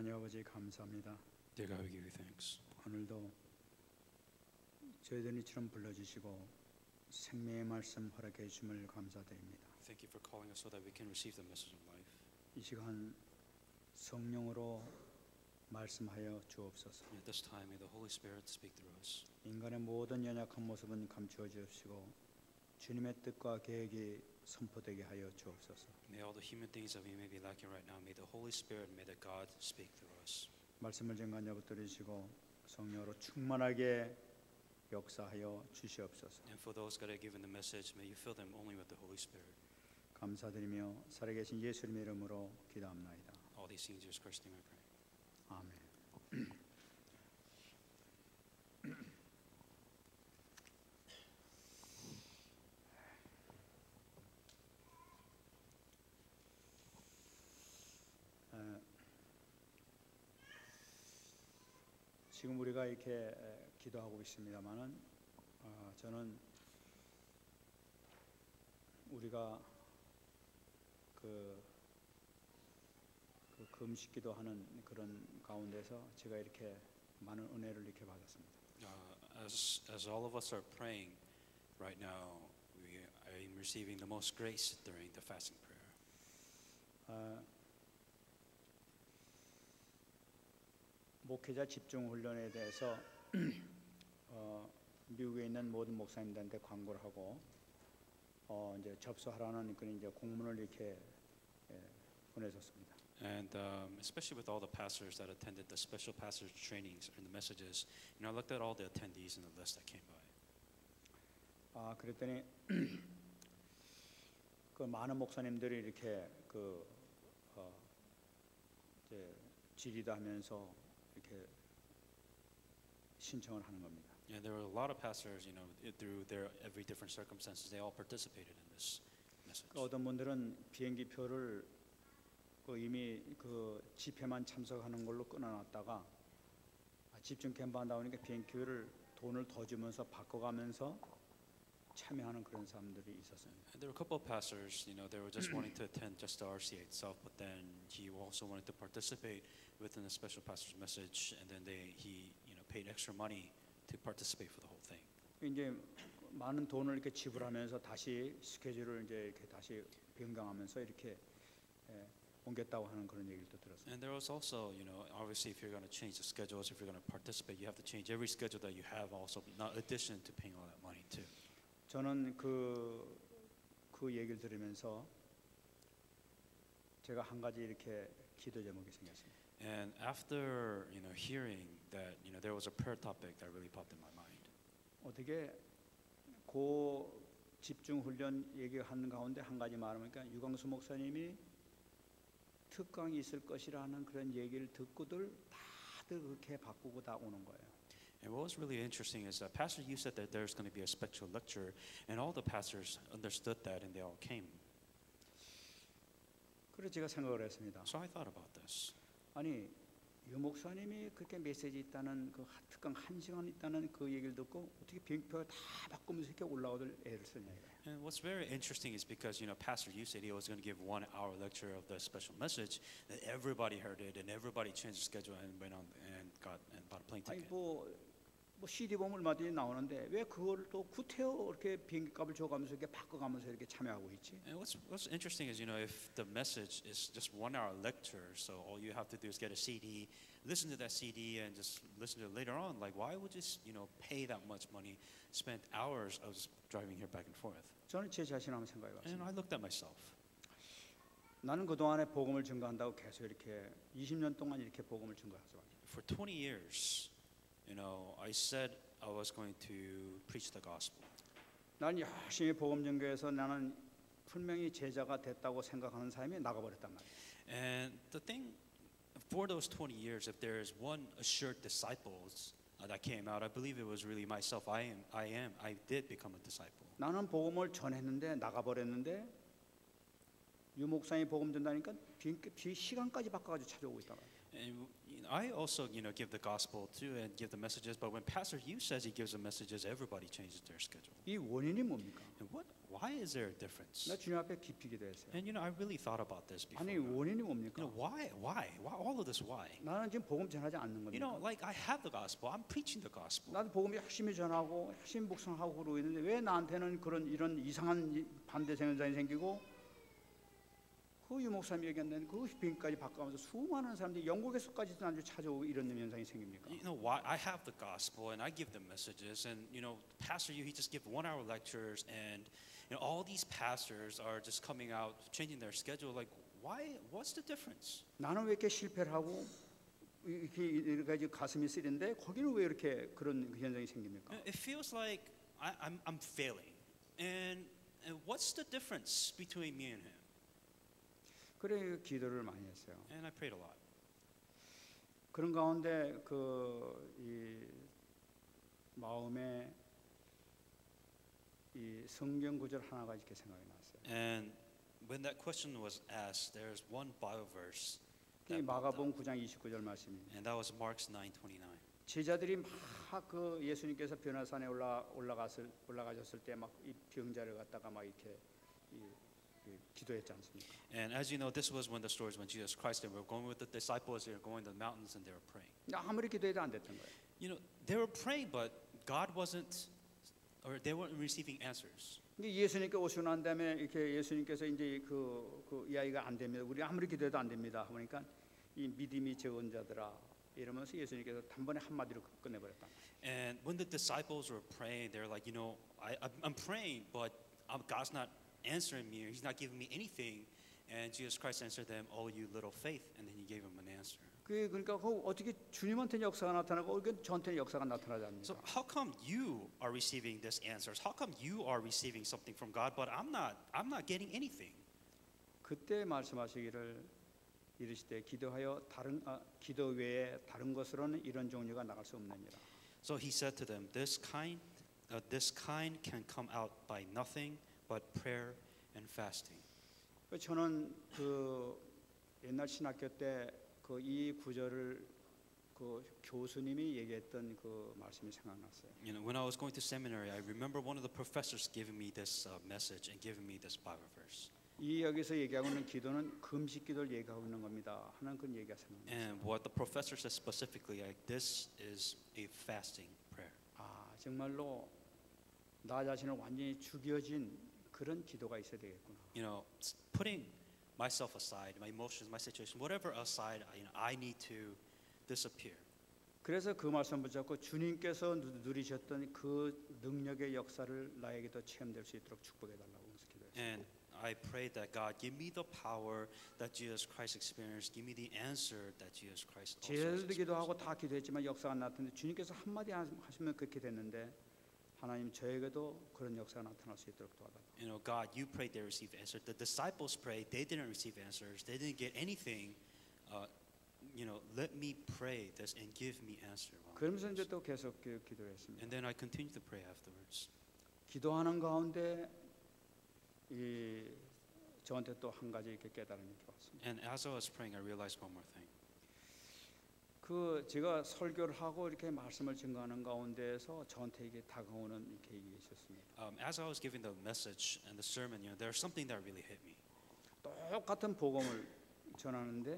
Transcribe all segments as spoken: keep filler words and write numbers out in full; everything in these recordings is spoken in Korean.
하나님 아버지 감사합니다. Dear God, we give you thanks. 오늘도 저희들 이처럼 불러주시고 생명의 말씀 허락해 주심을 감사드립니다. Thank you for calling us so that we can receive the message of life. 이 시간 성령으로 말씀하여 주옵소서. And at this time, may the Holy Spirit speak through us. 인간의 모든 연약한 모습은 감추어 주시고 주님의 뜻과 계획이 선포되게 하여 주옵소서. May all the human things that we may be lacking right now, may the Holy Spirit, may the God speak through us. 말씀을 증거하여 드리시고 성령으로 충만하게 역사하여 주시옵소서. And for those God have given the message, may you fill them only with the Holy Spirit. 감사드리며 살아계신 예수님의 이름으로 기도합나이다. All these things in Jesus Christ's name I pray. 아멘. 어, 지금 우리가 이렇게 에, 기도하고 있습니다만은 어, 저는 우리가 그, 그 금식기도 하는 그런 가운데서 제가 이렇게 많은 은혜를 이렇게 받았습니다. Uh, as as all of us are praying right now, we I am receiving the most grace during the fasting prayer. 어, 목회자 집중 훈련에 대해서 어, 미국에 있는 모든 목사님들한테 광고를 하고 어, 이제 접수하라는 그런 이제 공문을 이렇게 예, 보내줬습니다. And um, especially with all the pastors that attended the special pastors trainings and the messages, you know, I looked at all the attendees in the list that came by. 아 그랬더니 그 많은 목사님들이 이렇게 그 어, 이제 질의도 하면서 이렇게 신청을 하는 겁니다. And there were a lot of pastors, you know, through their every different circumstances, they all participated in this message. 그 어떤 분들은 비행기 표를 그 이미 그 집회만 참석하는 걸로 끊어놨다가 집중 캠프 한다 보니까 비행기 표를 돈을 더 주면서 바꿔가면서 참여하는 그런 사람들이 있었습니다. And there were a couple of pastors, you know, they were just wanting to attend just the R C A itself, but then he also wanted to participate within the special pastor's message, and then they he you know paid extra money to participate for the whole thing. 이제 많은 돈을 이렇게 지불하면서 다시 스케줄을 이제 이렇게 다시 변경하면서 이렇게 예, 옮겼다고 하는 그런 얘기를 또 들었습니다. And there was also, you know, obviously if you're going to change the schedules, if you're going to participate, you have to change every schedule that you have, also not addition to paying all that money too. 저는 그, 그 얘기를 들으면서 제가 한 가지 이렇게 기도 제목이 생겼습니다. And after, you know, hearing that, you know, there was a prayer topic that really popped in my mind. 어떻게 고 집중 훈련 얘기하는 가운데 한 가지 말하니까 유광수 목사님이 특강이 있을 것이라는 그런 얘기를 듣고들 다들 그렇게 바꾸고 다 오는 거예요. And what was really interesting is that Pastor, you said that there's going to be a special lecture, and all the pastors understood that, and they all came. 그래서 제가 생각을 했습니다. So I thought about this. 아니 유 목사님이 그렇게 메시지 있다는 그 특강 한 시간 있다는 그 얘기를 듣고 어떻게 비행표를 다 바꾸면서 이렇게 올라오들 애를 쓰냐 이거예요. And what's very interesting is because, you know, Pastor, you said he was going to give one hour lecture of the special message, that everybody heard it, and everybody changed the schedule and went on and got and bought a plane 아니 ticket. 뭐, 뭐 씨디 보면 얼마든지 나오는데 왜 그걸 또 구태여 이렇게 비행기 값을 줘가면서 이렇게 바꿔가면서 이렇게 참여하고 있지? And what's what's interesting is, you know, if the message is just one hour lecture, so all you have to do is get a C D, listen to that C D, and just listen to it later on. Like, why would you, you know, pay that much money, spend hours of just driving here back and forth? 저는 제 자신 한번 생각해 And 봤습니다. I looked at myself. 나는 그동안에 복음을 증거한다고 계속 이렇게 이십 년 동안 이렇게 복음을 증거하죠. For twenty years, you know, I said I was going to preach the gospel. 난 열심히 복음 증거해서 나는 분명히 제자가 됐다고 생각하는 사람이 나가버렸단 말이에요. And the thing, for those twenty years, if there is one assured disciples uh, that came out, I believe it was really myself. I am, I am, I did become a disciple. 나는 복음을 전했는데 나가버렸는데 유 목사님이 복음 전다니까 비, 비 시간까지 바꿔가지고 찾아오고 있다가. And you know, I also, you know, give the gospel too and give the messages. But when Pastor Yu says he gives the messages, everybody changes their schedule. 이 원인이 뭡니까? And what? Why is there a difference? 나 주님 앞에 깊이 기도했어요. And you know, I really thought about this before. 아니 You 원인이 뭡니까? know, why? Why? Why? All of this? Why? 나는 지금 복음 전하지 않는 You know, 겁니다. like I have the gospel. I'm preaching the gospel. 나도 복음 열심히 전하고 열심히 묵상하고 그러고 있는데 왜 나한테는 그런 이런 이상한 이- 반대 현상이 생기고 그 유목사님 얘기한 그 비행까지 바꿔가면서 수많은 사람들이 영국에서까지도 나를 찾아오고 이런 현상이 생깁니까? You know why? I have the gospel and I give them messages, and you know, Pastor Yu, he just give one-hour lectures, and you know, all these pastors are just coming out, changing their schedule. Like, why? What's the difference? 나는 왜 이렇게 실패를 하고 이렇게 이렇게 가지 가슴이 쓰린데 거기는 왜 이렇게 그런 현상이 생깁니까? It feels like I, I'm I'm failing, and, and what's the difference between me and him? 그래 기도를 많이 했어요. And I prayed a lot. 그런 가운데 그 이 마음에 이 성경 구절 하나가 이렇게 생각이 났어요. And when that question was asked, there's one Bible verse, 이 that popped 마가복음 up, 구 장 이십구 절 말씀입니다. and that was Mark's nine twenty-nine. 제자들이 막 그 예수님께서 변화산에 올라 올라갔을 올라가셨을 때 막 이 병자를 갖다가 막 이렇게 이, 이 기도했지 않습니까? And as you know, this was when the stories when Jesus Christ, they were going with the disciples, they were going to the mountains, and they were praying. 근데 아무리 기도해도 안 됐던 거예요. You know, they were praying, but God wasn't, or they weren't receiving answers. 근데 예수님께 오시고 난 다음에 이렇게 예수님께서 이제 그, 그 이 아이가 안 됩니다. 우리 아무리 기도해도 안 됩니다. 그러니까 이 믿음이 적은 자들아 이러면서 예수님께서 단번에 한마디로 끝내버렸다. And when the disciples were praying, they're like, you know, I, I'm I'm praying, but um, God's not answering me, or He's not giving me anything. And Jesus Christ answered them, "Oh, you little faith," and then He gave them an answer. 그 그러니까 그 어떻게 주님한테는 역사가 나타나고 어떻게 저한테는 역사가 나타나지 So 않습니까? how come you are receiving these answers? How come you are receiving something from God, but I'm not? I'm not getting anything. 그때 말씀하시기를 이르시되 기도하여 다른 아, 기도 외에 다른 것으로는 이런 종류가 나갈 수 없느니라. So He said to them, "This kind, uh, this kind can come out by nothing but prayer and fasting." 그 저는 그 옛날 신학교 때 그 이 구절을 그 교수님이 얘기했던 그 말씀이 생각났어요. You know, when I was going to seminary, I remember one of the professors giving me this uh, message and giving me this Bible verse. 이 여기서 얘기하고 있는 기도는 금식 기도를 얘기하고 있는 겁니다. 하는 그런 얘기가 생각났어요. And what the professor says specifically, like this is a fasting prayer. 아 정말로 나 자신을 완전히 죽여진 그런 기도가 있어야 되겠구나. You know, s- putting myself aside, my emotions, my situation, whatever aside, you know, I need to disappear. 그래서 그 말씀 붙잡고 주님께서 누- 누리셨던 그 능력의 역사를 나에게도 체험될 수 있도록 축복해 달라고 기도했어요. And I prayed that God give me the power that Jesus Christ experienced, give me the answer that Jesus Christ also 제자들도 experienced. 기도하고 다 기도했지만 역사가 나타났는데 주님께서 한마디 하- 하시면 그렇게 됐는데 하나님 저에게도 그런 역사가 나타날 수 있도록 도와달라. You know, God, you prayed, they received answer. The disciples prayed, they didn't receive answers. They didn't get anything. Uh, you know, let me pray this and give me answer. while I'm 그러면서 praying 이제 this." 또 계속 기- 기도를 했습니다. And then I continued to pray afterwards. 기도하는 가운데 이 저한테 또 한 가지 이렇게 깨달음이 들어왔습니다. And as I was praying, I realized one more thing. 그 제가 설교를 하고 이렇게 말씀을 증거하는 가운데에서 저한테 이게 다가오는 이렇게 얘기 있었습니다. Um, as I was giving the message and the sermon, you know, there's something that really hit me. 똑같은 복음을 전하는데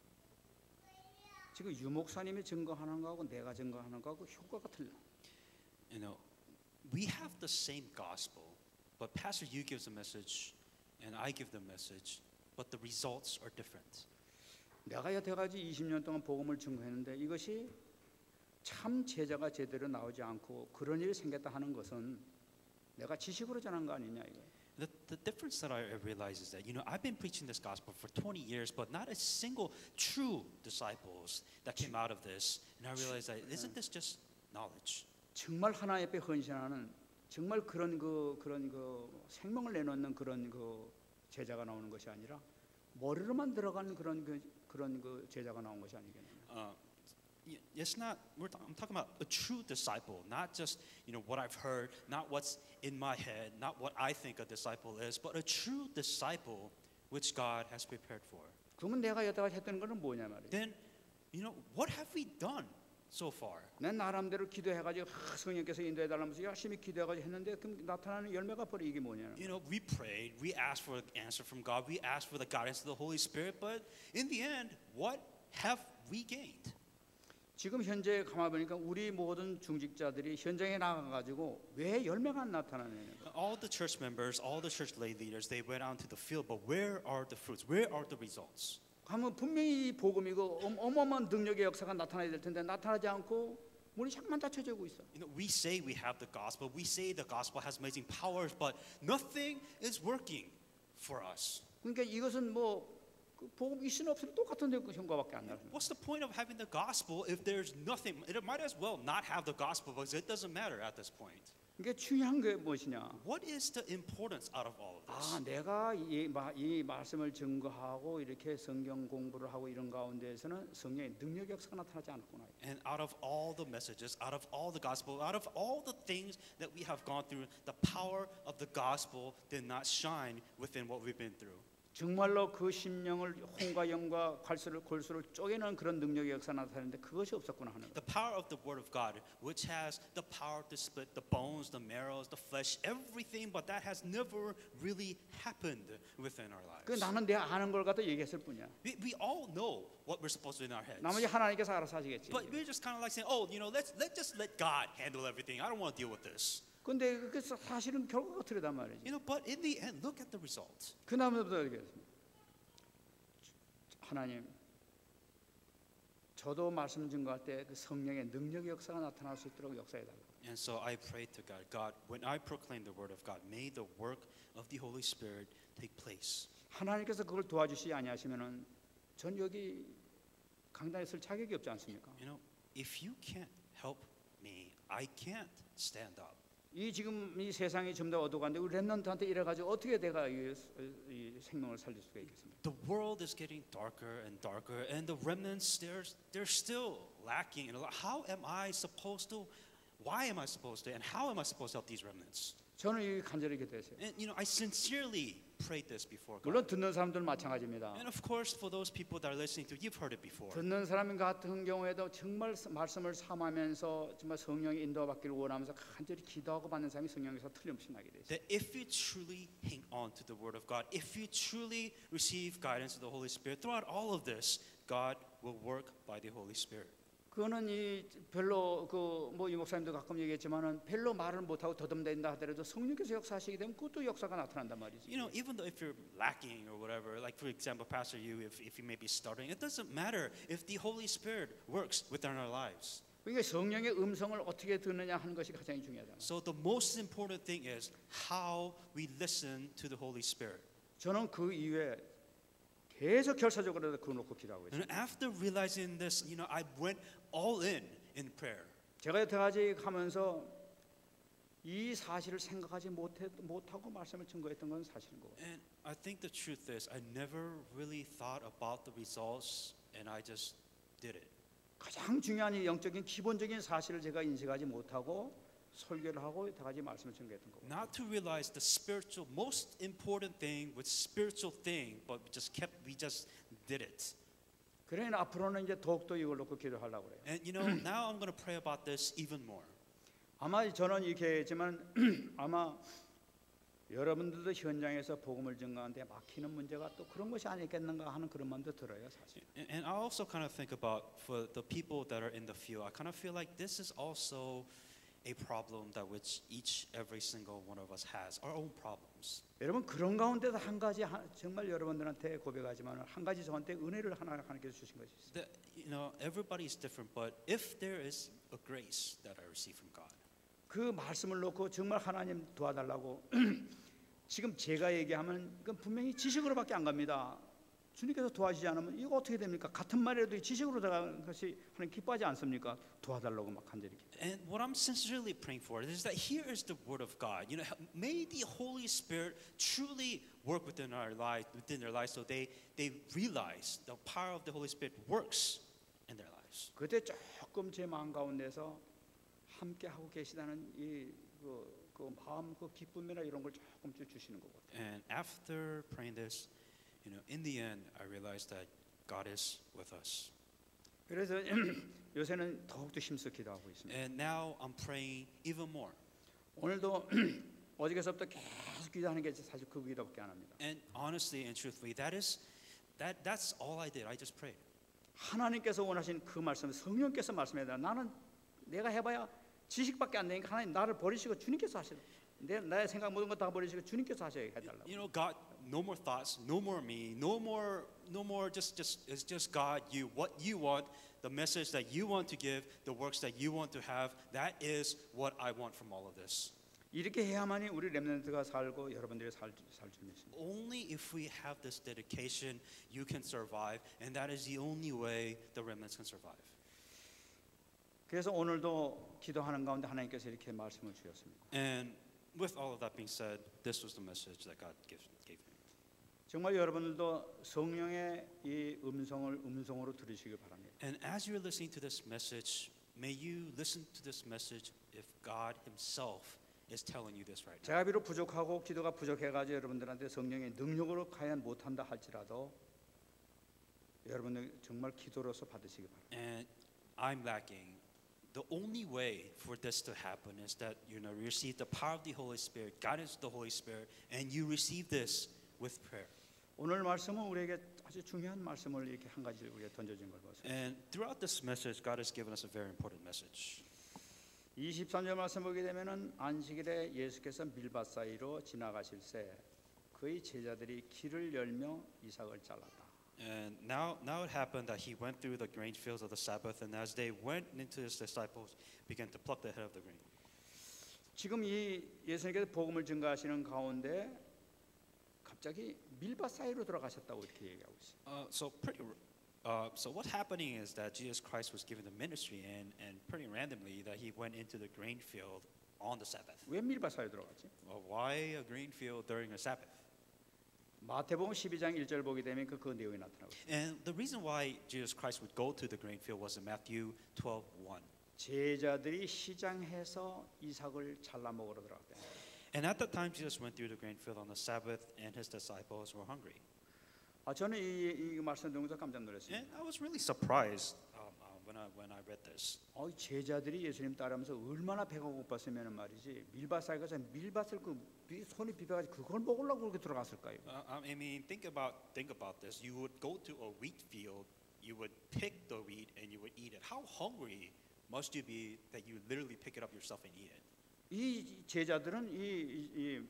지금 유 목사님이 증거하는 거하고 내가 증거하는 거하고 효과가 틀려. You know, we have the same gospel, but Pastor Yu gives a message, and I give the message, but the results are different. 내가 여태까지 이십 년 동안 복음을 증거했는데 이것이 참 제자가 제대로 나오지 않고 그런 일이 생겼다 하는 것은 내가 지식으로 전한 거 아니냐 이거. The, the difference that I realize is that, you know, I've been preaching this gospel for twenty years, but not a single true disciples that came out of this. And I realized that, isn't this just knowledge? 정말 하나님 앞에 헌신하는 정말 그런 그 그런 그 생명을 내놓는 그런 그 제자가 나오는 것이 아니라 머리로만 들어가는 그런 그 그런 그 제자가 나온 것이 아니겠느냐. Uh, y- it's not, we're ta- I'm talking about a true disciple, not just, you know, what I've heard, not what's in my head, not what I think a disciple is, but a true disciple which God has prepared for. 그러면 내가 여태까지 했던 거는 뭐냐 말이에요. Then You know, what have we done so far? 내 나름대로 기도해가지고 하, 성령께서 인도해달라면서 열심히 기도해가지고 했는데 그럼 나타나는 열매가 바로 이게 뭐냐는 You know, we prayed, we asked for an answer from God, we asked for the guidance of the Holy Spirit, but in the end, what have we gained? 지금 현재 가만 보니까 우리 모든 중직자들이 현장에 나가가지고 왜 열매가 안 나타나느냐. All the church members, all the church lay leaders, they went out to the field, but where are the fruits? Where are the results? 하면 분명히 이 복음이고 어마- 어마어마한 능력의 역사가 나타나야 될 텐데 나타나지 않고 우리 자꾸만 다쳐지고 있어. You know, we say we have the gospel, we say the gospel has amazing powers, but nothing is working for us. 그러니까 이것은 뭐 그 복음 있으나 없으나 똑같은 효과밖에 안 나요. What's the point of having the gospel if there's nothing? It might as well not have the gospel because it doesn't matter at this point. 이게 중요한 게 무엇이냐? What is the importance out of all of this? 아, 내가 이, 마, 이 말씀을 증거하고 이렇게 성경 공부를 하고 이런 가운데에서는 성령의 능력 역사가 나타나지 않구나. And out of all the messages, out of all the gospel, out of all the things that we have gone through, the power of the gospel did not shine within what we've been through. 정말로 그 심령을 혼과 영과 갈수를 골수를 쪼개는 그런 능력의 역사 나타나는데 그것이 없었구나 하는 거. The power of the word of God, which has the power to split the bones, the marrows, the flesh, everything, but that has never really happened within our 그 lives. 나는 내가 아는 걸 갖다 얘기했을 뿐이야. We, we all know what we're supposed to do in our heads. 나머지 하나님께서 알아서 하시겠지. But we're just kind of like saying, oh, you know, let's let's just let God handle everything. I don't want to deal with this. 근데 그 사실은 결과가 틀리단 말이지. You know, but in the end, look at the results. 그 다음부터 얘기했습니다. 하나님, 저도 말씀 증거할 때 그 성령의 능력의 역사가 나타날 수 있도록 역사해달라. And so I pray to God, God, when I proclaim the word of God, may the work of the Holy Spirit take place. 하나님께서 그걸 도와주시지 아니하시면은 전 여기 강단에 설 자격이 없지 않습니까? You know, if you can't help me, I can't stand up. 이 지금 이 세상이 좀 더 어두워가는데 우리 렘넌트한테 이래가지고 어떻게 내가 이, 이 생명을 살릴 수가 있겠습니까? The world is getting darker and darker, and the remnants, they're, they're still lacking. And how am I supposed to, why am I supposed to, and how am I supposed to help these remnants? 저는 이 간절히 기도했어요. And you know, I sincerely prayed this before God. 물론 듣는 사람들 마찬가지입니다. And of course, for those people that are listening to, you've heard it before. 듣는 사람 같은 경우에도 정말 말씀을 삼으면서 정말 성령의 인도받기를 원하면서 간절히 기도하고 받는 사람이 성령에서 틀림없이 나게 되죠. That if you truly hang on to the Word of God, if you truly receive guidance of the Holy Spirit, throughout all of this, God will work by the Holy Spirit. 그거는 이 별로 그 뭐 이 목사님도 가끔 얘기했지만은 별로 말을 못하고 더듬댄다 하더라도 성령께서 역사하시게 되면 그것도 역사가 나타난단 말이지. You know, even though if you're lacking or whatever, like for example, Pastor, you, if, if you may be stuttering, it doesn't matter if the Holy Spirit works within our lives. 그러니까 성령의 음성을 어떻게 듣느냐 하는 것이 가장 중요하다. So the most important thing is how we listen to the Holy Spirit. 저는 그 이후에 계속 결사적으로 그거 놓고 기도하고 있어요. And after realizing this, you know, I went all in in prayer. 제가 여태까지 가면서 이 사실을 생각하지 못해, 못하고 말씀을 증거했던 건 사실인 거고. And I think the truth is, I never really thought about the results, and I just did it. 가장 중요한 이 영적인 기본적인 사실을 제가 인식하지 못하고 설교를 하고 여태까지 말씀을 증거했던 거고. Not to realize the spiritual, most important thing with spiritual thing, but we just kept, we just did it. 그러니 앞으로는 이제 더욱더 이걸 놓고 기도하려고 그래요. And you know, now I'm going to pray about this even more. 아마 저는 이렇게 했지만 아마 여러분들도 현장에서 복음을 증거하는데 막히는 문제가 또 그런 것이 아니겠는가 하는 그런 마음도 들어요, 사실. And, and I also kind of think about for the people that are in the field, I kind of feel like this is also a problem that which each every single one of us has, our own problems. 여러분 그런 가운데도 한 가지 하- 정말 여러분들한테 고백하지만 한 가지 저한테 은혜를 하나 하나님께서 주신 것이 있어요. That, you know, everybody is different, but if there is a grace that I receive from God, 그 말씀을 놓고 정말 하나님 도와달라고 지금 제가 얘기하면 이건 분명히 지식으로밖에 안 갑니다. 주님께서 도와주지 않으면 이거 어떻게 됩니까? 같은 말이라도 지식으로 들어가는 것이 하나님 기뻐하지 않습니까? 도와달라고 막 간절히 기도. and what I'm sincerely praying for is that here is the word of God. You know, may the Holy Spirit truly work within our lives, within their lives, so they they realize the power of the Holy Spirit works in their lives. 그때 조금 제 마음 가운데서 함께 하고 계시다는 이그 그 마음 그 기쁨이나 이런 걸 조금씩 주시는 거고. And after praying this, you know, in the end, I realized that God is with us. 그래서 요새는 더욱더 힘써 기도하고 있습니다. And now I'm praying even more. 오늘도 어저께서부터 계속 기도하는 게 사실 그 기도밖에 안 합니다. And honestly and truthfully, that is that that's all I did. I just prayed. 하나님께서 원하신 그 말씀, 성령께서 말씀해야 돼. 나는 내가 해봐야 지식밖에 안 되니까 하나님 나를 버리시고 주님께서 하시라. 내 나의 생각 모든 것 다 버리시고 주님께서 하셔야 해달라고. You know, God, no more thoughts, no more me, no more, no more. Just, just it's just God. You, what you want, the message that you want to give, the works that you want to have. That is what I want from all of this. 이렇게 해야만이 우리 렘넌트가 살고 여러분들이 살 살줄 믿습니다. Only if we have this dedication, you can survive, and that is the only way the remnants can survive. 그래서 오늘도 기도하는 가운데 하나님께서 이렇게 말씀을 주셨습니다. And with all of that being said, this was the message that God gave, gave me. 정말 여러분들도 성령의 이 음성을 음성으로 들으시기 바랍니다. And as you're listening to this message, may you listen to this message if God Himself is telling you this right now. 제가 비록 부족하고 기도가 부족해가지고 여러분들한테 성령의 능력으로 과연 못한다 할지라도 여러분들 정말 기도로서 받으시기 바랍니다. And I'm lacking. The only way for this to happen is that you know you receive the power of the Holy Spirit, guidance of the Holy Spirit, and you receive this with prayer. 오늘 말씀은 우리에게 아주 중요한 말씀을 이렇게 한 가지 우리가 던져진 걸 보세요. And throughout this message, God has given us a very important message. 이십삼 절 말씀 보게 되면은 안식일에 예수께서 밀밭 사이로 지나가실새 그의 제자들이 길을 열며 이삭을 잘랐다. And now, now it happened that he went through the grain fields of the Sabbath, and as they went into his disciples, began to pluck the head of the grain. 지금 이 예수님께서 복음을 증가하시는 가운데 갑자기 밀밭 사이로 들어가셨다고 이렇게 얘기하고 있어요. Uh, so pretty, uh, so what's happening is that Jesus Christ was given the ministry, and and pretty randomly that he went into the grain field on the Sabbath. 왜 밀밭 사이로 들어갔지? Well, why a grain field during a Sabbath? 마태복음 십이 장 일 절 보게 되면 그, 그 내용이 나타나고 있어요. And the reason why Jesus Christ would go to the grain field was in Matthew twelve one. 제자들이 시장해서 이삭을 잘라 먹으러 들어갔다. And at that time, Jesus went through the grain field on the Sabbath, and his disciples were hungry. 아 저는 이, 이 말씀 듣면서 깜짝 놀랐어요. And I was really surprised um, uh, when I when I read this. 어, 이 제자들이 예수님 따르면서 얼마나 배가 고팠으면 말이지 밀밭 사이 가서 밀밭을 그 비- 손이 비벼가지고 그걸 먹으려고 그렇게 들어갔을까요? Uh, I mean, think about think about this. You would go to a wheat field, you would pick the wheat, and you would eat it. How hungry must you be that you literally pick it up yourself and eat it? 이 제자들은 이, 이, 이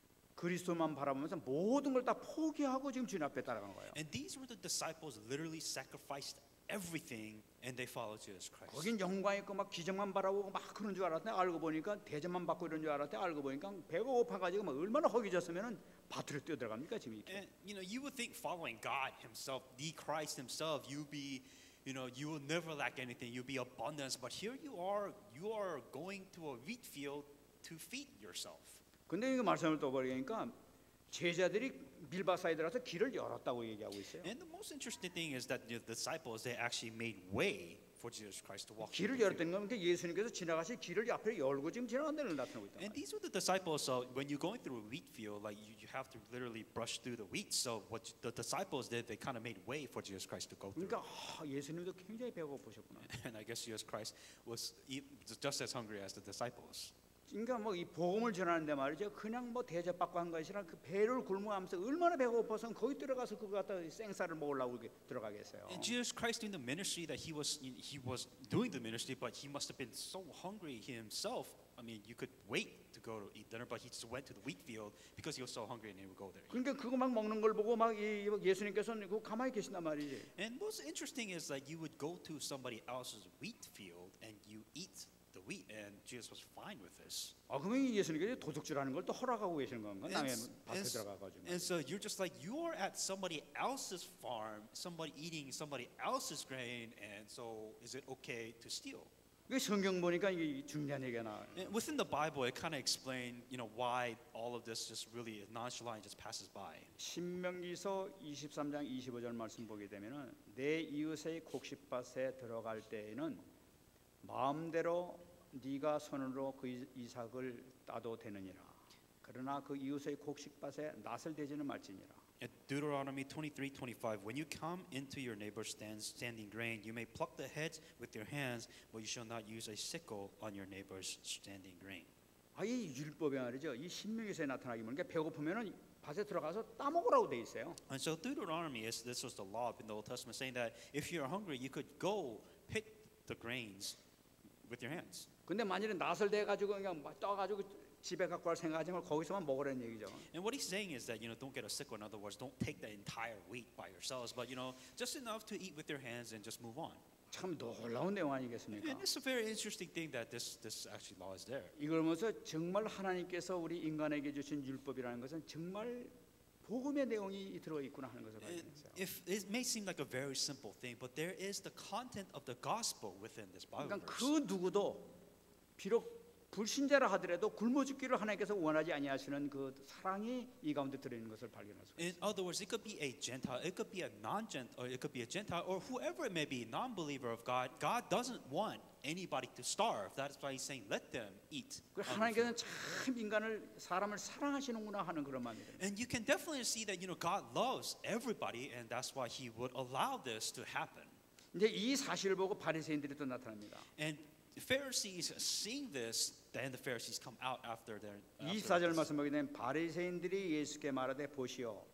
그리스도만 바라보면서 모든 걸 다 포기하고 지금 주님 앞에 따라간 거예요. And these were the disciples literally sacrificed everything, and they followed Jesus Christ. 거긴 영광 있고 막 기적만 바라보고 막 그런 줄 알았는데 알고 보니까 대접만 받고 이런 줄 알았는데 알고 보니까 배가 고파가지고 막 얼마나 허기졌으면은 밭으로 뛰어들어갑니까 지금 이렇게. And you know, you would think following God Himself, the Christ Himself, you be, you know, you will never lack anything. You'll be abundance. But here you are, you are going to a wheat field to feed yourself. 근데 이거 말씀을 또 보니까 제자들이 밀밭 사이에 들어가서 길을 열었다고 얘기하고 있어요. And the most interesting thing is that the disciples they actually made way for Jesus Christ to walk through 길을 the field. 열었다는 건 예수님께서 지나가실 길을 앞에 열고 지금 지나간다는 걸 나타내고 있다. And these were the disciples. So when you're going through a wheat field, like you, you have to literally brush through the wheat. So what the disciples did, they kind of made way for Jesus Christ to go through. 그러니까 아, 예수님도 굉장히 배가 고프셨구나. And I guess Jesus Christ was e- just as hungry as the disciples. 그러니까 뭐 이 복음을 전하는데 말이죠. 그냥 뭐 대접받고 한 것이 아니라 그 배를 굶어하면서 얼마나 배가 고파서 거기 들어가서 그거 갖다 생쌀을 먹으려고 이렇게 들어가겠어요. And Jesus Christ doing the ministry that he was he was doing the ministry, but he must have been so hungry himself. I mean, you could wait to go to eat dinner, but he just went to the wheat field because he was so hungry and he would go there. 그러니까 그거 막 먹는 걸 보고 막 이, 예수님께서는 그 가만히 계신단 말이지. And what's interesting is that you would go to somebody else's wheat field and you eat the wheat, and Jesus was fine with this. 아 그러면 예수님께서 도둑질하는 걸 또 허락하고 계시는 건가? 남의 And, 밭에 and, 들어가가지고. and so you're just like you're at somebody else's farm, somebody eating somebody else's grain, and so is it okay to steal? 그 성경 보니까 이게 중요한 얘기가 나와요. And within the Bible, it kind of explained, you know, why all of this just really nonchalant just passes by. 신명기서 이십삼 장 이십오 절 말씀 보게 되면은 내 이웃의 곡식밭에 들어갈 때에는 마음대로 네가 손으로 그 이삭을 따도 되느니라. 그러나 그 이웃의 곡식밭에 낫을 대지는 말지니라. In Deuteronomy twenty-three twenty-five, when you come into your neighbor's stand, standing grain, you may pluck the heads with your hands, but you shall not use a sickle on your neighbor's standing grain. 아, 이 율법이 말이죠. 이 신명기서에 나타나기 보니까 배고프면은 밭에 들어가서 따먹으라고 돼 있어요. And so Deuteronomy is this was the law in the Old Testament, saying that if you're hungry, you could go pick the grains with your hands. 근데 만일에 낫을 대 가지고 그냥 막 떠가지고 집에 갖고 갈 생각하지 말고 거기서만 먹으라는 얘기죠. And what he's saying is that, you know, don't get a sickle. In other words, don't take the entire wheat by yourselves, but, you know, just enough to eat with your hands and just move on. 참 놀라운 내용 아니겠습니까? And it's a very interesting thing that this this actually law is there. 이걸 보면서 정말 하나님께서 우리 인간에게 주신 율법이라는 것은 정말 복음의 내용이 들어 있구나 하는 것을 And 발견했어요. if it may seem like a very simple thing, but there is the content of the gospel within this Bible 그러니까 verse. 그 누구도 비록 불신자라 하더라도 굶어 죽기를 하나님께서 원하지 아니하시는 그 사랑이 이 가운데 들어 있는 것을 발견할 수 있어요. In other words, it could be a Gentile, it could be a non-Gent, or it could be a Gentile, or whoever it may be, non-believer of God. God doesn't want anybody to starve. That is why He's saying, "Let them eat." 그 of the 하나님께서는 food. 참 인간을 사람을 사랑하시는구나 하는 그런 마음이에요. And you can definitely see that, you know, God loves everybody, and that's why He would allow this to happen. 이제 이 사실을 보고 바리새인들이 또 나타납니다. And the Pharisees seeing this, then the Pharisees come out after their. after 이십사 절 this. 말씀 보게 되면 바리새인들이 예수께 말하되 보시오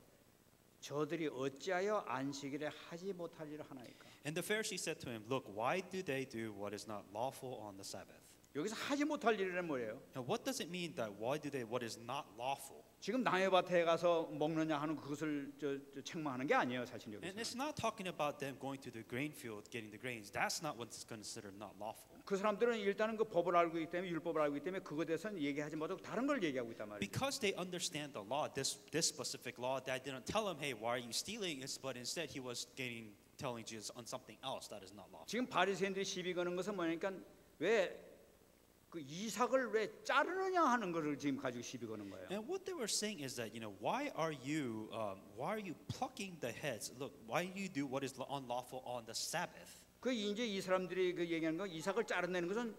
저들이 어찌하여 안식일에 하지 못할 일을 하나이까. And the Pharisees said to him, "Look, why do they do what is not lawful on the Sabbath?" 여기서 하지 못할 일이란 뭐예요? Now, what does it mean that why do they what is not lawful? 지금 남의 밭에 가서 먹느냐 하는 그것을 저, 저 책망하는 게 아니에요, 사실 And 여기서. it's not talking about them going to the grain field, getting the grains. That's not what's considered not lawful. 그 사람들은 일단은 그 법을 알고 있기 때문에 율법을 알고 있기 때문에 그것에 대해서는 얘기하지 못하고 다른 걸 얘기하고 있단 말이에요. Because they understand the law, this this specific law, that didn't tell him, "Hey, why are you stealing?" It's, but instead he was getting telling Jesus on something else that is not lawful. 지금 바리새인들이 시비 거는 것은 뭐냐니까 왜 그 이삭을 왜 자르느냐 하는 것을 지금 가지고 시비 거는 거예요. And what they were saying is that, you know, why are you um, why are you plucking the heads? Look, why do you do what is unlawful on the Sabbath? 그 이제 이 사람들이 그 얘기하는 거 이삭을 자르내는 것은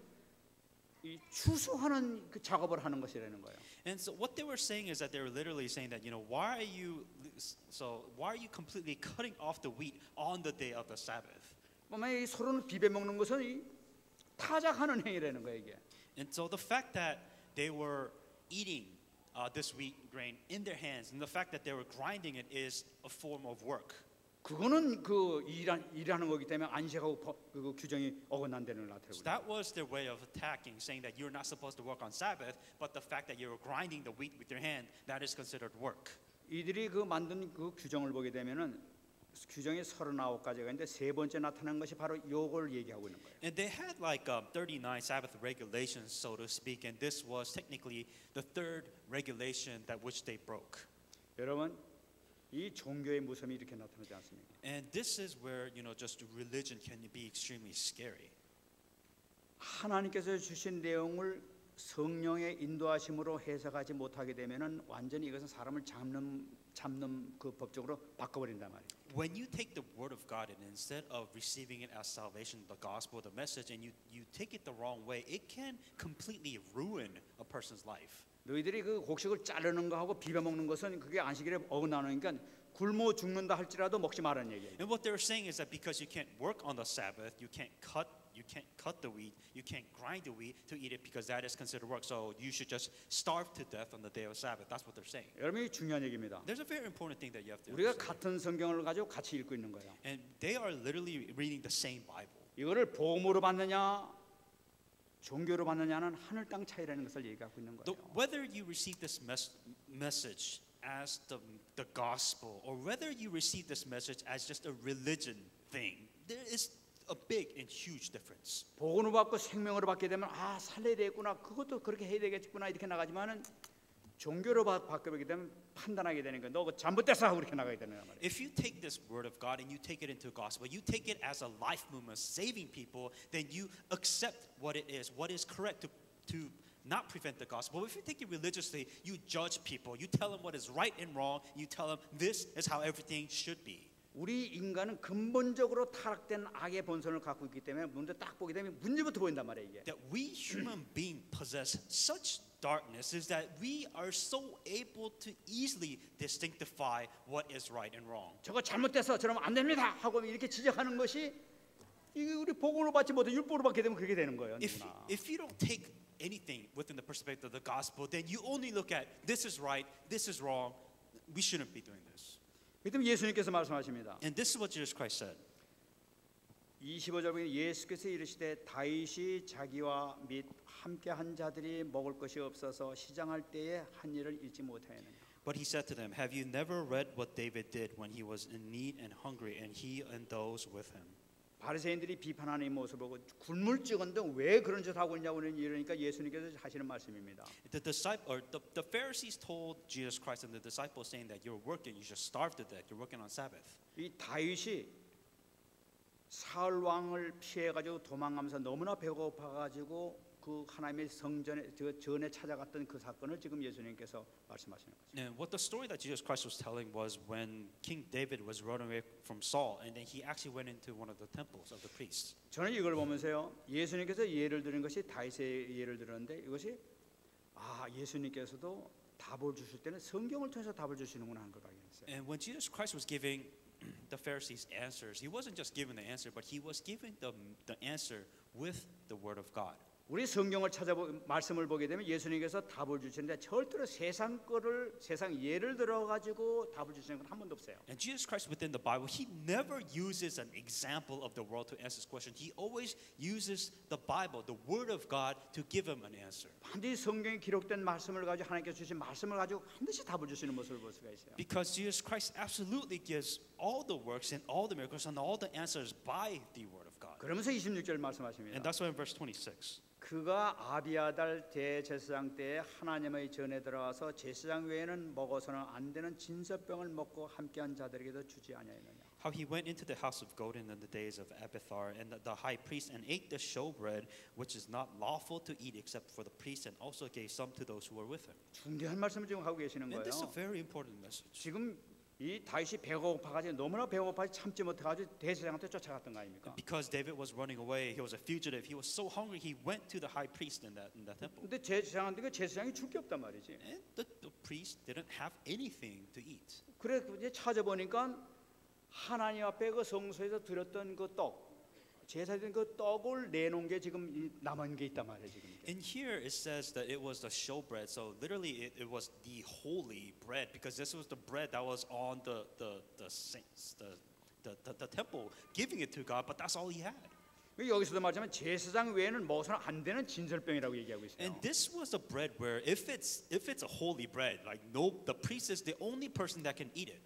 이 추수하는 그 작업을 하는 것이라는 거예요. And so what they were saying is that they were literally saying that, you know, why are you so why are you completely cutting off the wheat on the day of the Sabbath? 보면 이 서로는 비벼 먹는 것은 이 타작하는 행위라는 거예요, 이게. And so the fact that they were eating uh, this wheat grain in their hands, and the fact that they were grinding it, is a form of work. 그거는 그 일한, 일하는 거기 때문에 안식하고 버- 그 규정이 어긋난다는 걸 So 나타내고. that was their way of attacking, saying that you're not supposed to work on Sabbath, but the fact that you're grinding the wheat with your hand, that is considered work. 이들이 그 만든 그 규정을 보게 되면은 규정이 서른아홉 가지가 있는데 세 번째 나타난 것이 바로 요걸 얘기하고 있는 거예요. And they had like um, thirty-nine Sabbath regulations, so to speak, and this was technically the third regulation that which they broke. 여러분, 이 종교의 무서움이 이렇게 나타나지 않습니까? And this is where, you know, just religion can be extremely scary. 하나님께서 주신 내용을 성령의 인도하심으로 해석하지 못하게 되면은 완전히 이것은 사람을 잡는 잡는 그 법적으로 바꿔버린단 말이에요. When you take the word of God and instead of receiving it as salvation, the gospel, the message, and you, you take it the wrong way, it can completely ruin a person's life. 너희들이 그 곡식을 자르는 거하고 비벼 먹는 것은 그게 안식일에 어긋나니까 굶어 죽는다 할지라도 먹지 말라는 얘기예요. And what they're saying is that because you can't work on the Sabbath, you can't cut you can't cut the wheat, you can't grind the wheat to eat it because that is considered work. So you should just starve to death on the day of Sabbath. That's what they're saying. 여러분, 이 중요한 얘기입니다. There's a very important thing that you have to 우리가 understand. 같은 성경을 가지고 같이 읽고 있는 거예요. And they are literally reading the same Bible. 이거를 복음으로 받느냐 종교로 받느냐는 하늘 땅 차이라는 것을 얘기하고 있는 The, 거예요. whether you receive this mes- message as the, the gospel or whether you receive this message as just a religion thing, there is a big and huge difference. 복음으로 받고 생명으로 받게 되면 아 살려야 되겠구나 그것도 그렇게 해야 되겠구나 이렇게 나가지만은 종교로 받- 바꾸게 되면 판단하게 되는 거야. 너 그 잘못됐어 하고 이렇게 나가게 되는 거야. If you take this word of God and you take it into gospel, you take it as a life movement, saving people, then you accept what it is, what is correct to, to not prevent the gospel. But if you take it religiously, you judge people, you tell them what is right and wrong, you tell them this is how everything should be. 우리 인간은 근본적으로 타락된 악의 본성을 갖고 있기 때문에 문제 딱 보게 되면 문제부터 보인단 말이에요 이게. That we human beings possess such darkness is that we are so able to easily distinctify what is right and wrong. 저거 잘못돼서 저러면 안 됩니다 하고 이렇게 지적하는 것이 이게 우리 복음으로 받지 못해 율법으로 받게 되면 그렇게 되는 거예요. If 누구나. if you don't take anything within the perspective of the gospel, then you only look at this is right, this is wrong. We shouldn't be doing this. 그때 예수님께서 말씀하십니다. And this is what Jesus Christ said. 이십오 절 보면 예수께서 이르시되 다윗이 자기와 및 함께한 자들이 먹을 것이 없어서 시장할 때에 한 일을 잊지 못하였느냐. But he said to them, have you never read what David did when he was in need and hungry, and he and those with him? 바리새인들이 비판하는 이 모습을 보고 굶을 찍은데 왜 그런 짓 하고 있냐고 이러니까 예수님께서 하시는 말씀입니다. The disciple or the, the Pharisees told Jesus Christ and the disciples saying that you're working, you should starve to death. You're working on Sabbath. 이 다윗이 사울 왕을 피해 가지고 도망가면서 너무나 배고파 가지고 그 하나님의 성전에 저 전에 찾아갔던 그 사건을 지금 예수님께서 말씀하시는 거죠. And what the story that Jesus Christ was telling was when King David was running away from Saul, and then he actually went into one of the temples of the priests. 저는 이걸 보면서요, 예수님께서 예를 드린 것이 다윗의 예를 들었는데 이것이 아 예수님께서도 답을 주실 때는 성경을 통해서 답을 주시는구나 하는 걸 발견했어요. And when Jesus Christ was giving the Pharisees answers, he wasn't just giving the answer, but he was giving the the answer with the word of God. 우리 성경을 찾아보 말씀을 보게 되면 예수님께서 답을 주시는데 절대로 세상 거를 세상 예를 들어 가지고 답을 주시는 건 한 번도 없어요. And Jesus Christ within the Bible, he never uses an example of the world to answer this question. He always uses the Bible, the Word of God, to give him an answer. 반드시 성경에 기록된 말씀을 가지고 하나님께서 주신 말씀을 가지고 반드시 답을 주시는 모습을 볼 수가 있어요. Because Jesus Christ absolutely gives all the works and all the miracles and all the answers by the Word of God. 그러면서 이십육 절 말씀하십니다. And that's why in verse twenty-six. 그가 아비아달 대제사장 때에 하나님의 전에 들어가서 제사장 외에는 먹어서는 안 되는 진설병을 먹고 함께한 자들에게도 주지 아니하였느냐. How he went into the house of Godin in the days of Abiathar and the, the high priest and ate the showbread, which is not lawful to eat except for the priest, and also gave some to those who were with him. 중대한 말씀을 지금 하고 계시는 And this is a 거예요. very important message. 지금 이 다윗이 배고파가지고 너무나 배고파서 참지 못해가지고 대제사장한테 쫓아갔던 거 아닙니까? Because David was running away, he was a fugitive, he was so hungry, he went to the high priest in that in that temple. 근데 제사장한테 그 제사장이 줄 게 없단 말이지. And the, the priest didn't have anything to eat. 그래 이제 찾아보니까 하나님 앞에 그 성소에서 드렸던 그 떡, 제사된 그 떡을 내놓은 게 지금 이 남은 게 있단 말이에요 지금. And here it says that it was the showbread. So literally, it, it was the holy bread because this was the bread that was on the the the saints, the the, the, the temple, giving it to God. But that's all he had. 여기서도 말하자면 제사장 외에는 먹어서는 안 되는 진설병이라고 얘기하고 있어요. And this was the bread where if it's if it's a holy bread, like no, the priest is the only person that can eat it.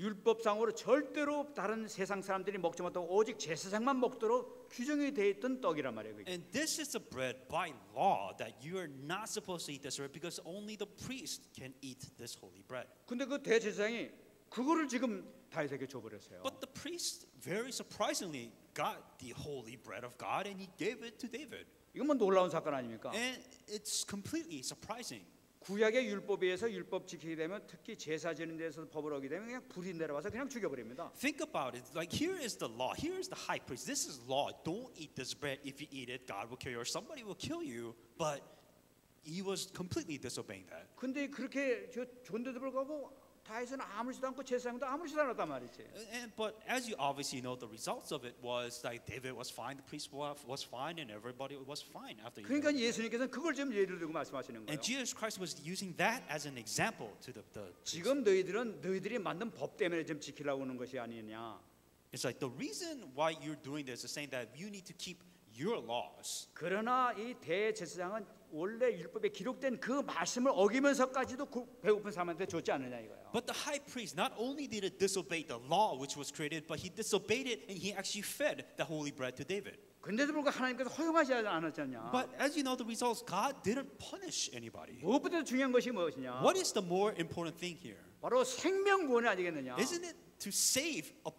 율법상으로 절대로 다른 세상 사람들이 먹지 못하고 오직 제사장만 먹도록 규정이 돼 있던 떡이란 말이에요. 그게. And this is a bread by law that you are not supposed to eat this bread because only the priest can eat this holy bread. 근데 그 대제사장이 그거를 지금 다윗에게 줘버렸어요. But the priest, very surprisingly, got the holy bread of God and he gave it to David. 이건 뭐 놀라운 사건 아닙니까? And it's completely surprising. 구약의 율법에 의해서 율법 지키게 되면 특히 제사 지는 데서 법을 어기게 되면 그냥 불이 내려와서 그냥 죽여버립니다. Think about it. Like here is the law. Here is the high priest. This is law. Don't eat this bread. If you eat it, God will kill you or somebody will kill you. But he was completely disobeying that. 근데 그렇게 저 존대도 불구하고 다윗은 아무렇지도 않고 제사장도 아무렇지도 않았단 말이지. And but as you obviously know, the results of it was like David was fine, the priest was fine, and everybody was fine after. 그러니까 예수님께서는 그걸 좀 예를 들고 말씀하시는 거예요. And Jesus Christ was using that as an example to the the. 지금 너희들은 너희들이 만든 법 때문에 좀 지키려고 하는 것이 아니냐. It's like the reason why you're doing this is saying that you need to keep your laws. 그러나 이 대제사장은 원래 율법에 기록된 그 말씀을 어기면서까지도 배고픈 사람한테 줬지 않느냐 이거예요. But the high priest not only did it disobey the law which was created, but he disobeyed it and he actually fed the holy bread to David. 근데도 불구하고 하나님께서 허용하지 않았잖냐. But as you know, the results, God didn't punish anybody. 무엇보다 중요한 것이 무엇이냐? What is the more important thing here? 바로 생명구원이 아니겠느냐. Isn't it to save a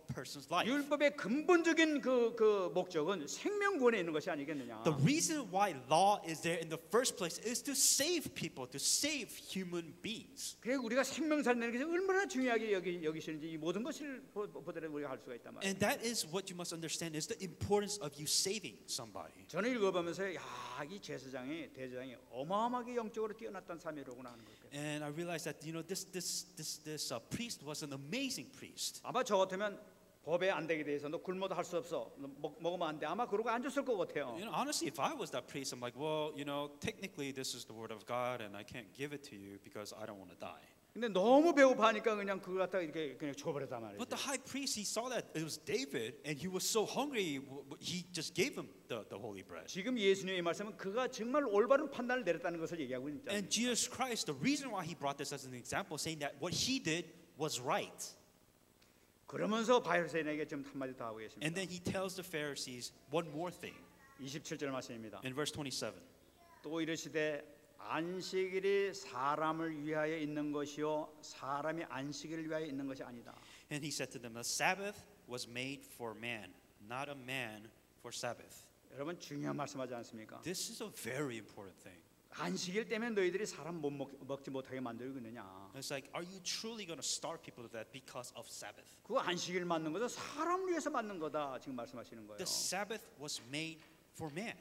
person's life. 율법의 근본적인 그, 그 목적은 생명구원에 있는 것이 아니겠느냐. The reason why law is there in the first place is to save people, to save human beings. 그래 우리가 생명 살리는 것이 얼마나 중요하게 여기 여기시는지 이 모든 것을 보- 보더라도 우리가 알 수가 있단 말이에요. And that is what you must understand is the importance of you saving somebody. 저는 읽어보면서 야이 제사장이 대제사장이 어마어마하게 영적으로 뛰어났던 사미로구나 하는 거예요. And I realized that you know this this this this uh, priest was an amazing priest. 아마 저 같으면 법에 안 되게 돼서 너 굶어도 할 수 없어. 너 먹, 먹으면 안 돼. 아마 그러고 앉았을 것 같아요. You know, honestly, if I was that priest, I'm like, well, you know, technically this is the word of God, and I can't give it to you because I don't want to die. 근데 너무 배고파하니까 그냥 그걸 갖다 이렇게 그냥 줘버렸단 말이에요. But the high priest, he saw that it was David, and he was so hungry, w- w- he just gave him the, the holy bread. 지금 예수님의 말씀은 그가 정말 올바른 판단을 내렸다는 것을 얘기하고 있죠. And Jesus Christ, the reason why he brought this as an example, saying that what he did was right. 그러면서 바리새인에게 좀 한마디 더 하고 계십니다. And then he tells the Pharisees one more thing 이십칠 절 말씀입니다. in verse twenty-seven. 또 이르시되 안식일이 사람을 위하여 있는 것이요 사람이 안식일을 위하여 있는 것이 아니다. And he said to them, the Sabbath was made for man, not a man for Sabbath. 여러분 중요한 말씀하지 않습니까? This is a very important thing. 안식일 때문에 너희들이 사람 못 먹, 먹지 못하게 만들고 있느냐? It's like, are you truly going to starve people to death because of Sabbath? 그 안식일 만든 것은 사람을 위해서 만든 거다 지금 말씀하시는 거예요. The Sabbath was made for man.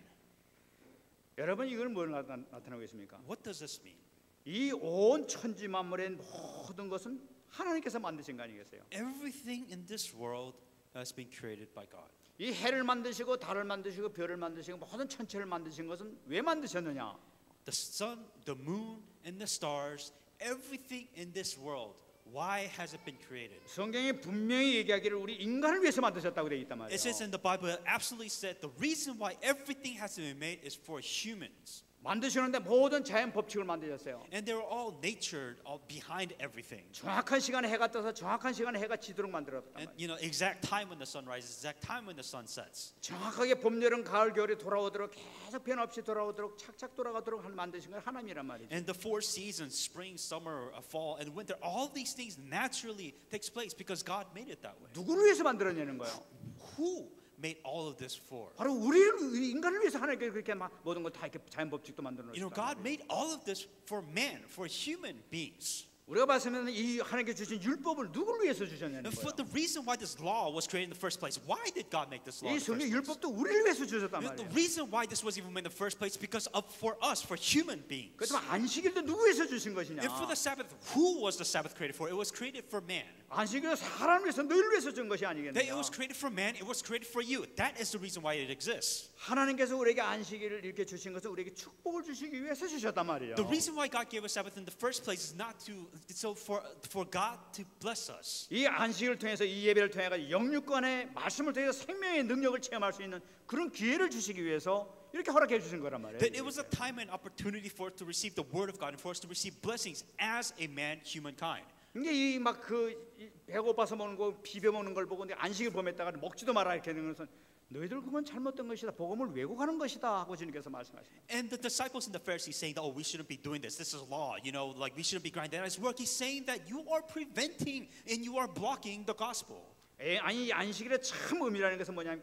여러분 이걸 뭘 나타, 나타나고 있습니까? What does this mean? 이 온 천지 만물의 모든 것은 하나님께서 만드신 거 아니겠어요? Everything in this world has been created by God. 이 해를 만드시고 달을 만드시고 별을 만드시고 모든 천체를 만드신 것은 왜 만드셨느냐? The sun, the moon, and the stars, everything in this world, why has it been created? 성경이 분명히 얘기하기를 우리 인간을 위해서 만드셨다고 되어 있단 말이에요. It says in the Bible, it absolutely said the reason why everything has to be made is for humans. 만드시는데 모든 자연 법칙을 만드셨어요. And they're all natured, all behind everything. 정확한 시간에 해가 떠서 정확한 시간에 해가 지도록 만들었단 And 말이에요. you know, exact time when the sun rises, exact time when the sun sets. 정확하게 봄, 여름, 가을, 겨울이 돌아오도록 계속 변함없이 돌아오도록 착착 돌아가도록 한 만드신 건 하나님이란 말이죠. And the four seasons, spring, summer, uh, fall, and winter, all these things naturally takes place because God made it that way. 누구를 위해서 만들었냐는 거예요. Who made all of this for? 바로 우리를 인간을 위해서 하나님께 그렇게 막 모든 걸 다 이렇게 자연 법칙도 만들어 You know, 놓으셨다. God made all of this for man, for human beings. 우리가 봤으면 이 하나님께 주신 율법을 누구를 위해서 주셨냐는 And for 거예요. the reason why this law was created in the first place, why did God make this law? 이 In the first 성경 place? 율법도 우리를 위해서 주셨단 You know, the 말이에요. reason why this was even made in the first place because of for us, for human beings. 그렇지만 안식일도 누구 위해서 주신 것이냐? And for the Sabbath, who was the Sabbath created for? It was created for man. 안식일은 사람을 위해서 너희를 위해서 준 것이 That it 아니겠느냐? was created for man, it was created for you. That is the reason why it exists. 하나님께서 우리에게 안식일을 이렇게 주신 것은 우리에게 축복을 주시기 위해서 주셨단 말이에요. The reason why God gave us Sabbath in the first place is not to so for for God to bless us. 이 안식일을 통해서 이 예배를 통해 가지고 영육간의 말씀을 통해서 생명의 능력을 체험할 수 있는 그런 기회를 주시기 위해서 이렇게 허락해 주신 거란 말이에요. That it was a time and opportunity for us to receive the word of God and for us to receive blessings as a man, humankind. 이게 이 막 그 배고파서 먹는 거 비벼 먹는 걸 보고 근데 안식일 범했다가 먹지도 마라 이렇게 되는 것은 너희들 그건 잘못된 것이다. 복음을 왜곡하는 것이다 하고 주님께서 말씀하십니다. And the disciples and the Pharisees saying that, oh, we shouldn't be doing this. This is law. You know, like we shouldn't be grinding that as work. He's saying that you are preventing and you are blocking the gospel. 에, 아니 이 안식일의 참 의미라는 것은 뭐냐면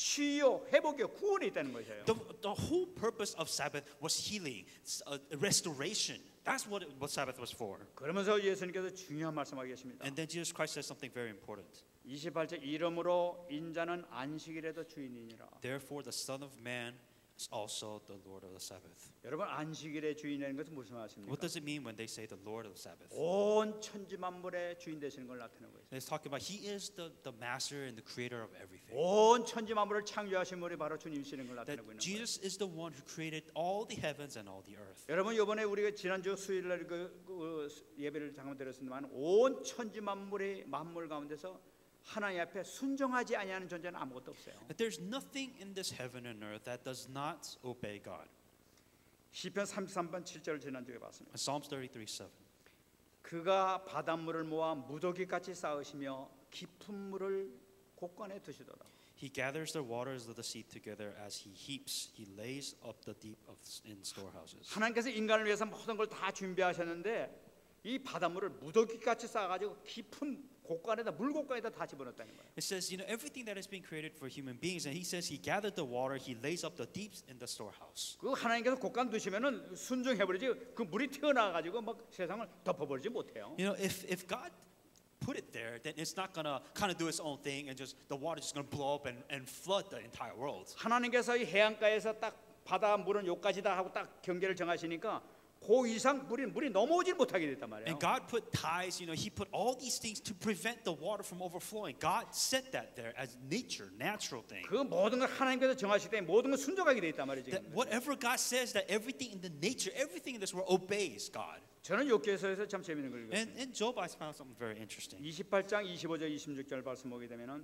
치유, 회복이요, 구원에 있다는 것이에요. The, the whole purpose of Sabbath was healing, uh, restoration. That's what, it, what Sabbath was for. 그러면서 예수님께서 중요한 말씀하고 계십니다. And then Jesus Christ says something very important. 이십팔 절 이러므로 인자는 안식일에도 주인이니라. Therefore, the Son of Man is also the Lord of the Sabbath. 여러분 안식일의 주인이라는 것은 무슨 말씀입니까? What does it mean when they say the Lord of the Sabbath? 온 천지 만물의 주인 되시는 걸 나타내는 거예요. It's talking about He is the, the master and the creator of everything. 온 천지 만물을 창조하신 분이 바로 주님이시는 걸 That 나타내고 있는 거예요. Jesus is the one who created all the heavens and all the earth. 여러분 이번에 우리가 지난주 수요일날 그, 그 예배를 잠깐 드렸습니다만 온 천지 만물의 만물 가운데서 하나님 앞에 순종하지 아니하는 존재는 아무것도 없어요. That there's nothing in this heaven and earth that does not obey God. 시편 삼십삼 편 칠 절을 지난주에 봤습니다. Psalms thirty-three seven. 그가 바닷물을 모아 무더기같이 쌓으시며 깊은 물을 곳간에 두시도다. He gathers the waters of the sea together as he heaps. He lays up the deep of in storehouses. 하나님께서 인간을 위해서 모든 걸 다 준비하셨는데 이 바닷물을 무더기같이 쌓아가지고 깊은 곳간에다 물곳간에다 다 집어넣었다는 거예요. It says, you know, everything that has been created for human beings, and he says he gathered the water, he lays up the deeps in the storehouse. 그 하나님께서 곳간 두시면은 순종해버리지 그 물이 튀어나와가지고 막 세상을 덮어버리지 못해요. You know, if if God put it there, then it's not gonna kind of do its own thing and just the water is gonna blow up and, and flood the entire world. 하나님께서 이 해안가에서 딱 바다 물은 요까지다 하고 딱 경계를 정하시니까 그 이상 물이 물이 넘어오질 못하게 됐단 말이에요. And God put ties, you know, he put all these things to prevent the water from overflowing. God set that there as nature, natural thing. 그 모든 걸 하나님께서 정하실 때 모든 걸 순종하게 돼 있단 말이죠. That whatever God says, that everything in the nature, everything in this world obeys God. 저는 욥기서에서 참 재밌는 걸 And 읽었어요. in Job, I found something very interesting. 이십팔 장 이십오 절 이십육 절 말씀 보게 되면은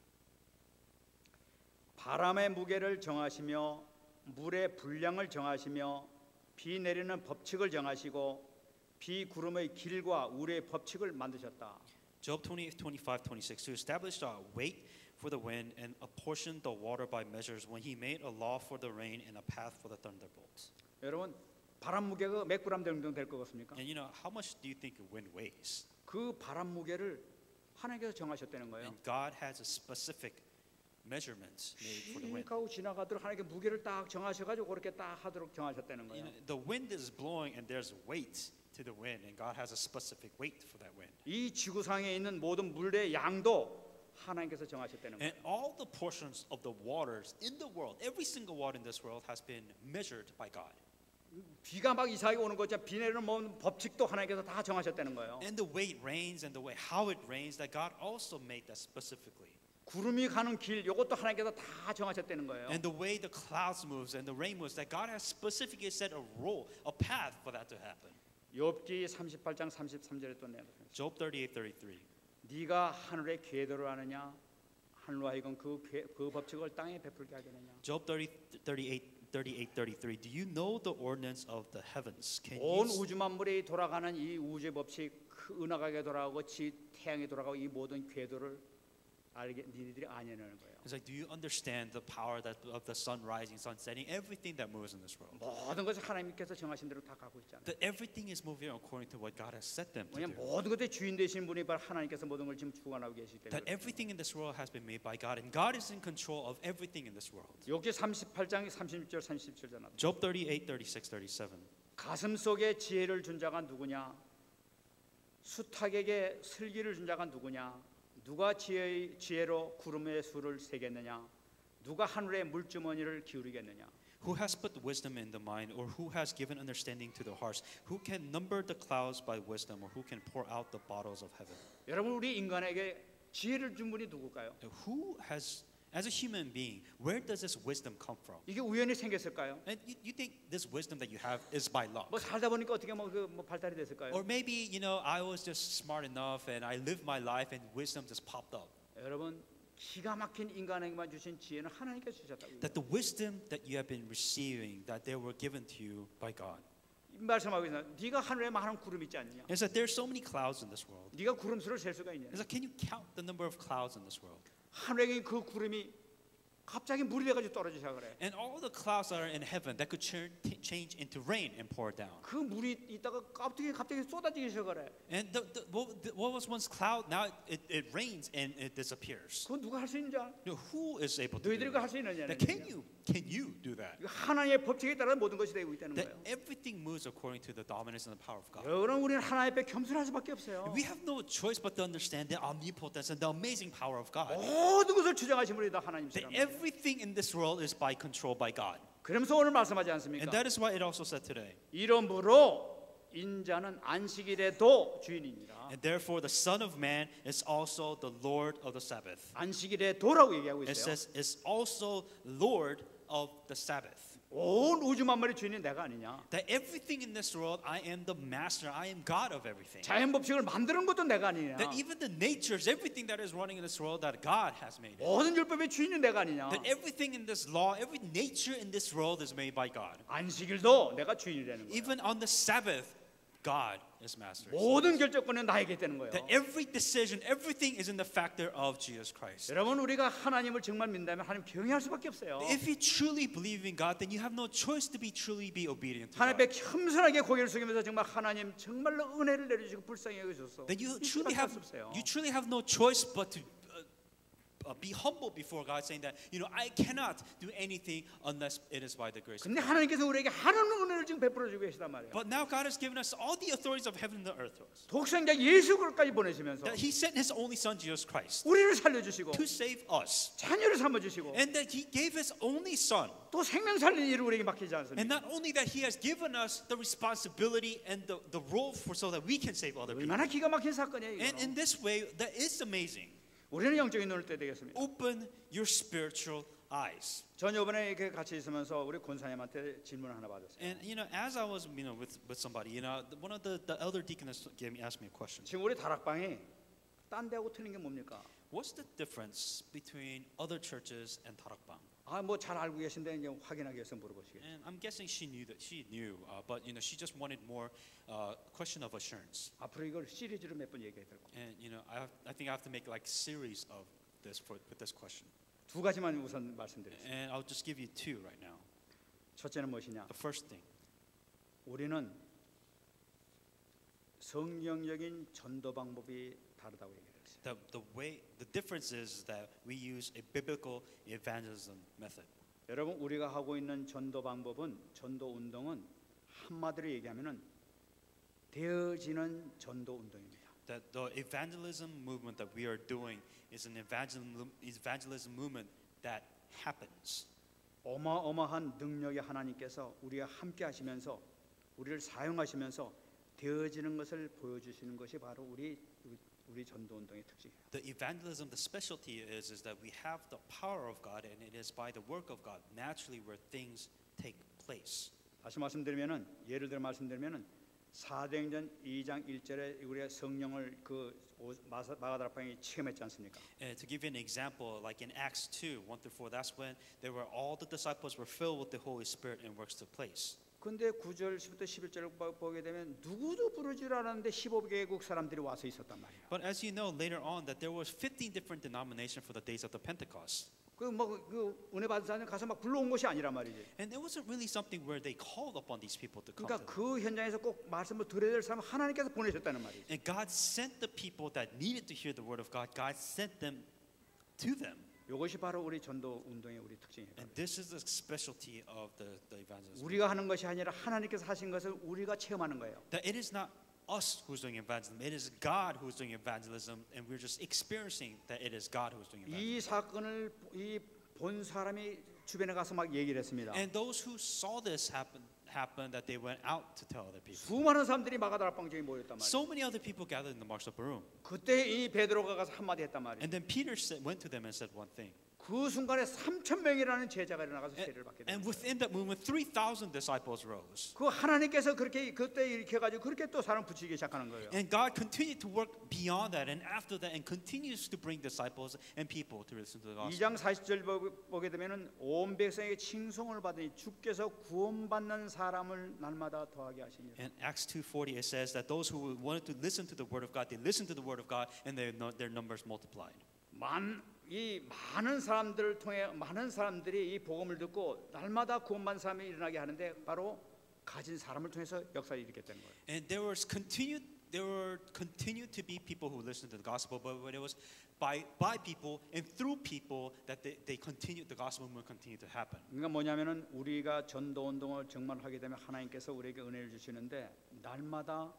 바람의 무게를 정하시며 물의 분량을 정하시며 비 내리는 법칙을 정하시고 비 구름의 길과 우리의 법칙을 만드셨다. Job twenty-eight, twenty-five, twenty-six, to establish a weight for the wind and apportion the water by measures when he made a law for the rain and a path for the thunderbolts. 여러분 바람 무게가 몇 그램 정도 될 것 같습니까? And you know, how much do you think a wind weighs? 그 바람 무게를 하나님께서 정하셨다는 거예요. And God has a specific measurements made for the wind. 가고 지나가도록 하나님께 무게를 딱 정하셔가지고 그렇게 딱 하도록 정하셨다는 You 거예요. know, the wind is blowing and there's weight to the wind, and God has a specific weight for that wind. 이 지구상에 있는 모든 물의 양도 하나님께서 정하셨다는 거예요. And all the portions of the waters in the world, every single water in this world has been measured by God. 비가 막 이상하게 오는 거죠. 비 내리는 뭐 법칙도 하나님께서 다 정하셨다는 거예요. And the way it rains and the way how it rains, that God also made that specifically. 구름이 가는 길 이것도 하나님께서 다 정하셨다는 거예요. And the way the clouds moves and the rain moves, that God has specifically set a rule, a path for that to happen. 욥기 삼십팔 장 삼십삼 절에 또 내가 Job thirty-eight, thirty-three. 네가 하늘의 궤도를 아느냐 하늘로 하여금 그, 궤, 그 법칙을 땅에 베풀게 하겠느냐. Job thirty, thirty-eight, thirty-eight, thirty-three. Do you know the ordinance of the heavens? Can 온 you 우주 만물이 돌아가는 이 우주의 법칙 그 은하계 돌아가고 지 태양이 돌아가고 이 모든 궤도를 알게 니들이 아냐는 거예요. It's like, do you understand the power that of the sun rising, sun setting, everything that moves in this world? 모든 것을 하나님께서 정하신 대로 다 가고 있잖아요. That everything is moving according to what God has set them to 왜냐하면 do. 모든 것의 주인 되신 분이 바로 하나님께서 모든 걸 지금 주관하고 계시기 때문에. That everything in this world has been made by God, and God is in control of everything in this world. 욥기 삼십팔 장 삼십육 절 삼십칠 절 나옵니다. Job thirty-eight, thirty-six, thirty-seven. 가슴 속에 지혜를 준 자가 누구냐? 수탉에게 슬기를 준 자가 누구냐? 누가 지혜의, 지혜로 구름의 수를 세겠느냐? 누가 하늘의 물주머니를 기울이겠느냐? Who has put wisdom in the mind, or who has given understanding to the hearts? Who can number the clouds by wisdom, or who can pour out the bottles of heaven? 여러분 우리 인간에게 지혜를 준 분이 누굴까요? Who has, as a human being, where does this wisdom come from? 이게 우연히 생겼을까요? And you, you think this wisdom that you have is by luck? 뭐 살다 보니까 어떻게 뭐, 그, 뭐 발달이 됐을까요? Or maybe, you know, I was just smart enough and I lived my life and wisdom just popped up. 여러분 기가 막힌 인간에게만 주신 지혜는 하나님께서 주셨다고. That the wisdom that you have been receiving, that they were given to you by God. 말씀하고 있잖아. 네가 하늘에 많은 구름 있지 않느냐? It's that there's so many clouds in this world. 네가 구름 수를 셀 수가 있냐? It's like, can you count the number of clouds in this world? 하늘에 그 구름이 갑자기 물이 돼가지고 떨어지자 그래. And all the clouds that are in heaven that could ch- t- change into rain and pour down. 그 물이 있다가 갑자기 갑자기 쏟아지기 시작 그래. And the, the, what, the, what was once cloud, now it, it rains and it disappears. 그거 누가 할 수 있는지 알아? You know, who is able to do 너희들이 그거 할 that? 수 있느냐? Now, can you, can you do that? 이거 하나님의 법칙에 따라 모든 것이 되고 있다는 That 거예요. everything moves according to the dominance and the power of God. 여러분 우리는 하나님 앞에 겸손할 수밖에 없어요. We have no choice but to understand the omnipotence and the amazing power of God. 모든 것을 주장하신 분이 다 That 하나님이시란 말이에요. everything in this world is by control by God. 그러면서 오늘 말씀하지 And 않습니까? that is why it also said today. 이러므로 인자는 안식일에도 주인입니다. And therefore the Son of Man is also the Lord of the Sabbath. 안식일에도라고 얘기하고 It 있어요. says is also Lord of the Sabbath. 온 우주 만물의 주인이 내가 아니냐? That everything in this world, I am the master. I am God of everything. 자연 법칙을 만드는 것도 내가 아니냐? That even the natures, everything that is running in this world, that God has made it. 모든 율법의 주인이 내가 아니냐? That everything in this law, every nature in this world is made by God. 안식일도 내가 주인이라는 거예요. Even on the Sabbath, God is master. 모든 결정권은 나에게 있다는 거예요. That every decision, everything is in the factor of Jesus Christ. 여러분 우리가 하나님을 정말 믿는다면 하나님 경외할 수밖에 없어요. If you truly believe in God, then you have no choice to be truly be obedient to 하나님 앞에 God. 겸손하게 고개를 숙이면서 정말 하나님 정말로 은혜를 내려주시고 불쌍히 여겨주소서. Then you 이 truly 수밖에 have 없어요. you truly have no choice but to uh, uh, be humble before God, saying that you know I cannot do anything unless it is by the grace. 근데 하나님께서 우리에게 하나님 은혜를 지금 베풀어 주고 계시단 말이에요. But now God has given us all the authorities of heaven and the earth to us. 독생자 예수까지 보내시면서 That He sent His only Son Jesus Christ 우리를 살려주시고 to save us, 자녀를 삼아주시고 and that He gave His only Son. 또 생명 살리는 일을 우리에게 맡기지 않습니까? And not only that, He has given us the responsibility and the, the role for so that we can save other people. 얼마나 기가 막힌 사건이에요. And in 이거. this way, that is amazing. 우리는 영적인 눈을 떼야 되겠습니다. Open your spiritual eyes. 전 이번에 이렇게 같이 있으면서 우리 권사님한테 질문 하나 받았어요. And you know, as I was, you know, with with somebody, you know, one of the the elder deaconess gave me asked me a question. 지금 우리 다락방이 딴 데하고 틀린 게 뭡니까? What's the difference between other churches and 다락방? 아, 뭐 잘 알고 계신데 이제 확인하기 위해서 물어보시겠죠. And I'm guessing she knew that she knew, uh, but you know, she just wanted more uh, question of assurance. 앞으로 이걸 시리즈로 몇 번 얘기해야 될 거예요. And you know, I have, I think I have to make like series of this for with this question. 두 가지만 우선 말씀드리겠습니다. And I'll just give you two right now. 첫째는 무엇이냐? The first thing, 우리는 성경적인 전도 방법이 다르다고 얘기를 했어요. the the way the difference is that we use a biblical evangelism method. 여러분 우리가 하고 있는 전도 방법은 전도 운동은 한마디로 얘기하면은 되어지는 전도 운동입니다. That the evangelism movement that we are doing is an evangelism evangelism movement that happens. 어마어마한 능력의 하나님께서 우리와 함께 하시면서 우리를 사용하시면서 되어지는 것을 보여주시는 것이 바로 우리 우리 전도 운동의 특징이에요. The evangelism, the specialty is is that we have the power of God, and it is by the work of God naturally where things take place. 다시 말씀드리면은 예를 들어 말씀드리면은 사도행전 이 장 일 절에 우리가 성령을 그 마가다락방에 체험했지 않습니까? And to give you an example, like in Acts two, one through four, that's when they were all the disciples were filled with the Holy Spirit and works took place. 근데 구 절부터 십일 절을 보게 되면 누구도 부르질 않았는데 십오 개국 사람들이 와서 있었단 말이에요. But as you know, later on, that there was fifteen different denominations for the days of the Pentecost. 그뭐그 은혜 받은 사람 가서 막 불러온 것이 아니란 말이지. And it wasn't really something where they called upon these people to come. 그러니까 To them. 그 현장에서 꼭 말씀을 들어야 될 사람 하나님께서 보내셨다는 말이지. And God sent the people that needed to hear the word of God. God sent them to them. 이것이 바로 우리 전도 운동의 우리 특징이에요. And this is the specialty of the, the evangelism. 우리가 하는 것이 아니라 하나님께서 하신 것을 우리가 체험하는 거예요. That it is not us who's doing evangelism. It is God who's doing evangelism, and we're just experiencing that it is God who's doing evangelism. 이 사건을 이 본 사람이 주변에 가서 막 얘기를 했습니다. And those who saw this happen happen that they went out to tell other people. 수많은 사람들이 마가다락방정에 모였단 말이에요. So many other people gathered in the marsh upper room. 그때 이 베드로가 가서 한마디 했단 말이에요. And then Peter said, went to them and said one thing. 그 순간에 삼천 명이라는 제자가 일어나가서 세례를 받게 And 됩니다. within that movement, three thousand disciples rose. 그 하나님께서 그렇게 그때 일으켜 가지고 그렇게 또 사람 붙이기 시작하는 거예요. And God continued to work beyond that and after that and continues to bring disciples and people to listen to the 이 gospel. 장 사십 절 보게 되면은 온 백성에게 칭송을 받으니 주께서 구원받는 사람을 날마다 더하게 하시니라. In Acts two forty, it says that those who wanted to listen to the word of God, they listened to the word of God, and their their numbers multiplied. 만, 이 많은 사람들을 통해 많은 사람들이 이 복음을 듣고 날마다 구원받는 사람이 일어나게 하는데 바로 가진 사람을 통해서 역사를 일으켰다는 거예요. And there was continued there were continued to be people who listened to the gospel, but it was by by people and through people that they, they continued the gospel movement continued to happen. 그러니까 뭐냐면은 우리가 전도 운동을 정말 하게 되면 하나님께서 우리에게 은혜를 주시는데 날마다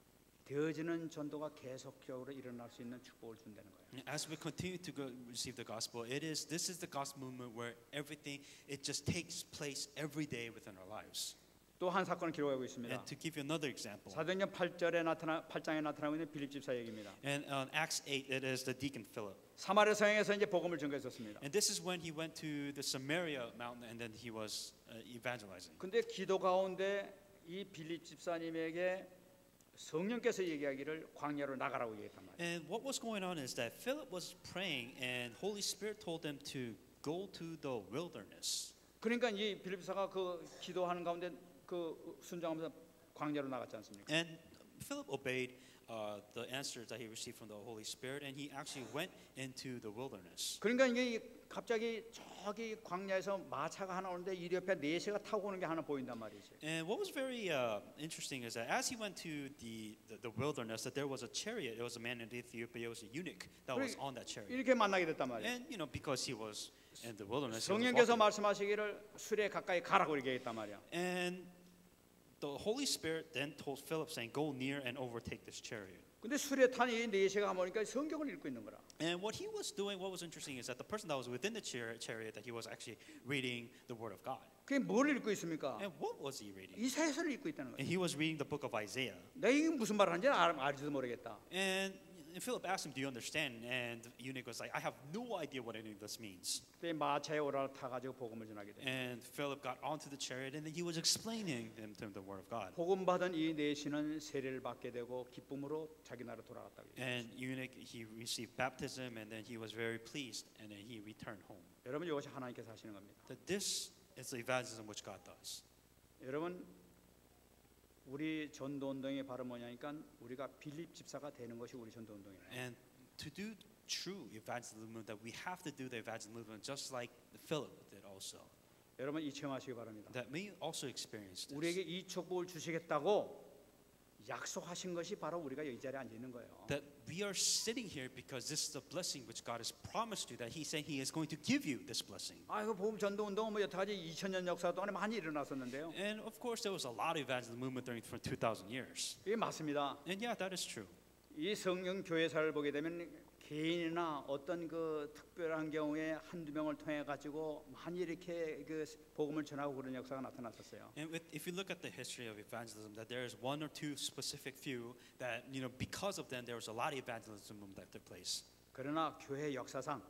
되어지는 전도가 계속적으로 일어날 수 있는 축복을 준다는 거예요. As we continue to go receive the gospel, it is this is the gospel movement where everything it just takes place every day within our lives. 또 한 사건을 기록하고 있습니다. And to give you another example, 사도행전 팔 절에 나타나 팔 장에 나타나고 있는 빌립 집사 얘기입니다. and on Acts eight, it is the deacon Philip. 사마리아 성에서 이제 복음을 전개했었습니다. And this is when he went to the Samaria mountain and then he was uh, evangelizing. 근데 기도 가운데 이 빌립 집사님에게 성령께서 얘기하기를 광야로 나가라고 얘기했단 말이에요. And what was going on is that Philip was praying and Holy Spirit told him to go to the wilderness. 그러니까 이 빌립 집사가 그 기도하는 가운데 그 순종하면서 광야로 나갔지 않습니까? And Philip obeyed uh, the answers that he received from the Holy Spirit, and he actually went into the wilderness. 그러니까 이게 갑자기 저기 광야에서 마차가 하나 오는데 이 옆에 네시가 타고 오는 게 하나 보인단 말이지. And what was very uh, interesting is that as he went to the, the, the wilderness, that there was a chariot. It was a man in Ethiopia. It was a eunuch that was on that chariot. 이렇게 만나게 됐단 말이야. And you know, because he was in the wilderness, he was 성령께서 walking. 말씀하시기를 술에 가까이 가라고 이렇게 했단 말이야. And the Holy Spirit then told Philip, saying, "Go near and overtake this chariot." 근데 술에 탄 이 네시가 보니까 성경을 읽고 있는 거라. And what he was doing, what was interesting, is that the person that was within the chariot, chariot that he was actually reading the Word of God. 그게 뭘 읽고 있습니까? And what was he reading? 이사야서를 읽고 있다는 거야. And he was reading the book of Isaiah. 내가 이게 무슨 말을 하는지 알, 알지도 모르겠다. And, and Philip asked him, "Do you understand?" And the eunuch was like, "I have no idea what any of this means." 그때 마차에 오라 타가지고 복음을 전하게 돼. And Philip got onto the chariot, and then he was explaining them to him the Word of God. 복음 받은 이 네시는 세례를 받게 되고 기쁨으로 자기 나라 돌아갔다. And eunuch, he received baptism, and then he was very pleased, and then he returned home. 여러분 이것이 하나님께서 하시는 겁니다. That this is the evangelism which God does. 여러분 우리 전도 운동이 바로 뭐냐니까 우리가 빌립 집사가 되는 것이 우리 전도 운동이에요. And to do true evangelism, that we have to do the evangelism just like Philip did also. 여러분 이 체험하시기 바랍니다. That may also experience this. 우리에게 이 축복을 주시겠다고 약속하신 것이 바로 우리가 이 자리에 앉아 있는 거예요. That we are sitting here because this is the blessing which God has promised you. That He said He is going to give you this blessing. 아 이거 복음 전도 운동은 뭐 여태까지 이천 년 역사 동안에 많이 일어났었는데요. And of course, there was a lot of evangelism movement during for two thousand years. 이게 맞습니다. And yeah, that is true. 이 성령 교회사를 보게 되면 개인이나 어떤 그 특별한 경우에 한두 명을 통해 가지고 많이 이렇게 그 복음을 전하고 그런 역사가 나타났었어요. And with, if you look at the history of evangelism, that there is one or two specific few that, you know, because of them, there was a lot of evangelism movement that took place. 그러나 교회 역사상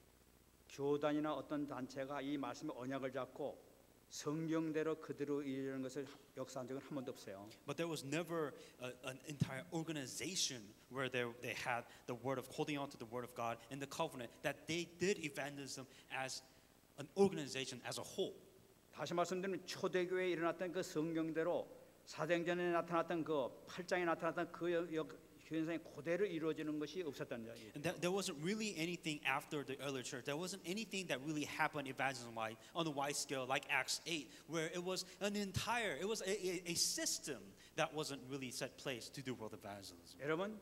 교단이나 어떤 단체가 이 말씀의 언약을 잡고 성경대로 그대로 이루는 것을 역사한 적은 한 번도 없어요. But there was never a, an entire organization where they, they had the word of holding on to the word of God and the covenant, that they did evangelism as an organization as a whole. 다시 말씀드리면 초대교회에 일어났던 그 성경대로 사도행전에 나타났던 그 팔 장에 나타났던 그 역, 역, 현상이 그대로 이루어지는 것이 없었다는 얘기예요. And that, there wasn't really anything after the early church. There wasn't anything that really happened evangelism-wise on a wide scale like Acts eight, where it was an entire, it was a, a, a system that wasn't really set place to do world evangelism. 여러분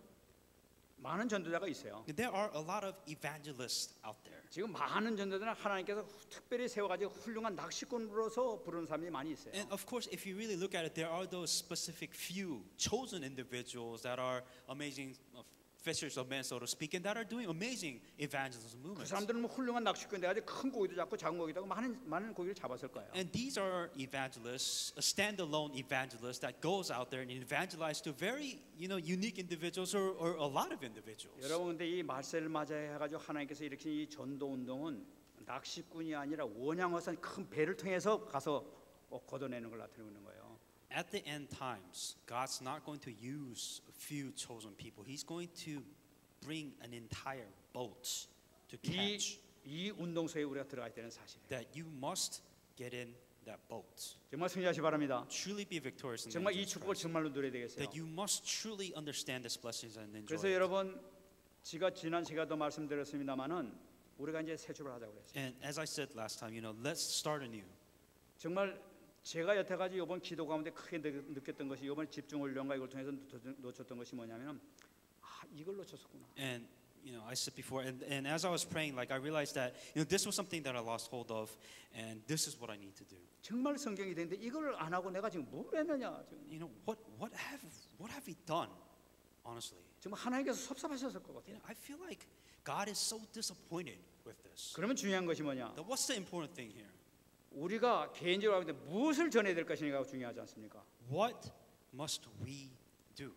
많은 전도자가 있어요. There are a lot of evangelists out there. 지금 많은 전도자는 하나님께서 특별히 세워가지고 훌륭한 낚시꾼으로서 부르는 사람이 많이 있어요. And of course, if you really look at it, there are those specific few chosen individuals that are amazing uh, fishers of men, so to speak, and that are doing amazing evangelism 그 movements. 사람들은 뭐 훌륭한 낚시꾼 돼가지고 큰 고기도 잡고 작은 고기도 잡고 많은 많은 고기를 잡았을 거예요. And these are evangelists, a standalone evangelist that goes out there and evangelizes to very, you know, unique individuals or, or a lot of individuals. 여러분 근데 이 말세를 맞이해가지고 하나님께서 일으킨 이 전도 운동은 낚시꾼이 아니라 원양어선 큰 배를 통해서 가서 걷어내는 걸 나타내고 있는 거예요. At the end times, God's not going to use a few chosen people. He's going to bring an entire boat to 이, catch. 이 운동소에 우리가 들어가야 되는 사실이에요. That you must get in that boat. 정말 승리하시 바랍니다. Truly be victorious in the 정말 name 이 of Jesus 축복을 Christ. 정말로 누려야 되겠어요. That you must truly understand these blessings and enjoy 그래서 it. 여러분 제가 지난 시간도 말씀드렸습니다만은 우리가 이제 새 출발하자고 그랬어요. And as I said last time, you know, let's start anew. 정말 제가 여태까지 이번 기도 가운데 크게 느- 느꼈던 것이 이번 집중 훈련과 이걸 통해서 놓쳤- 놓쳤던 것이 뭐냐면 아 이걸 놓쳤었구나. And you know, I said before, and, and as I was praying, like I realized that you know this was something that I lost hold of, and this is what I need to do. 정말 성경이 되는데 이걸 안 하고 내가 지금 뭘 했느냐 지금. You know, what what have what have we done? Honestly, 정말 하나님께서 섭섭하셨을 것 you 같아요. know, I feel like God is so disappointed with this. 그러면 중요한 것이 뭐냐? That what's the important thing here? 우리가 개인적으로 하는데 무엇을 전해야 될 것이냐가 중요하지 않습니까? What must we do?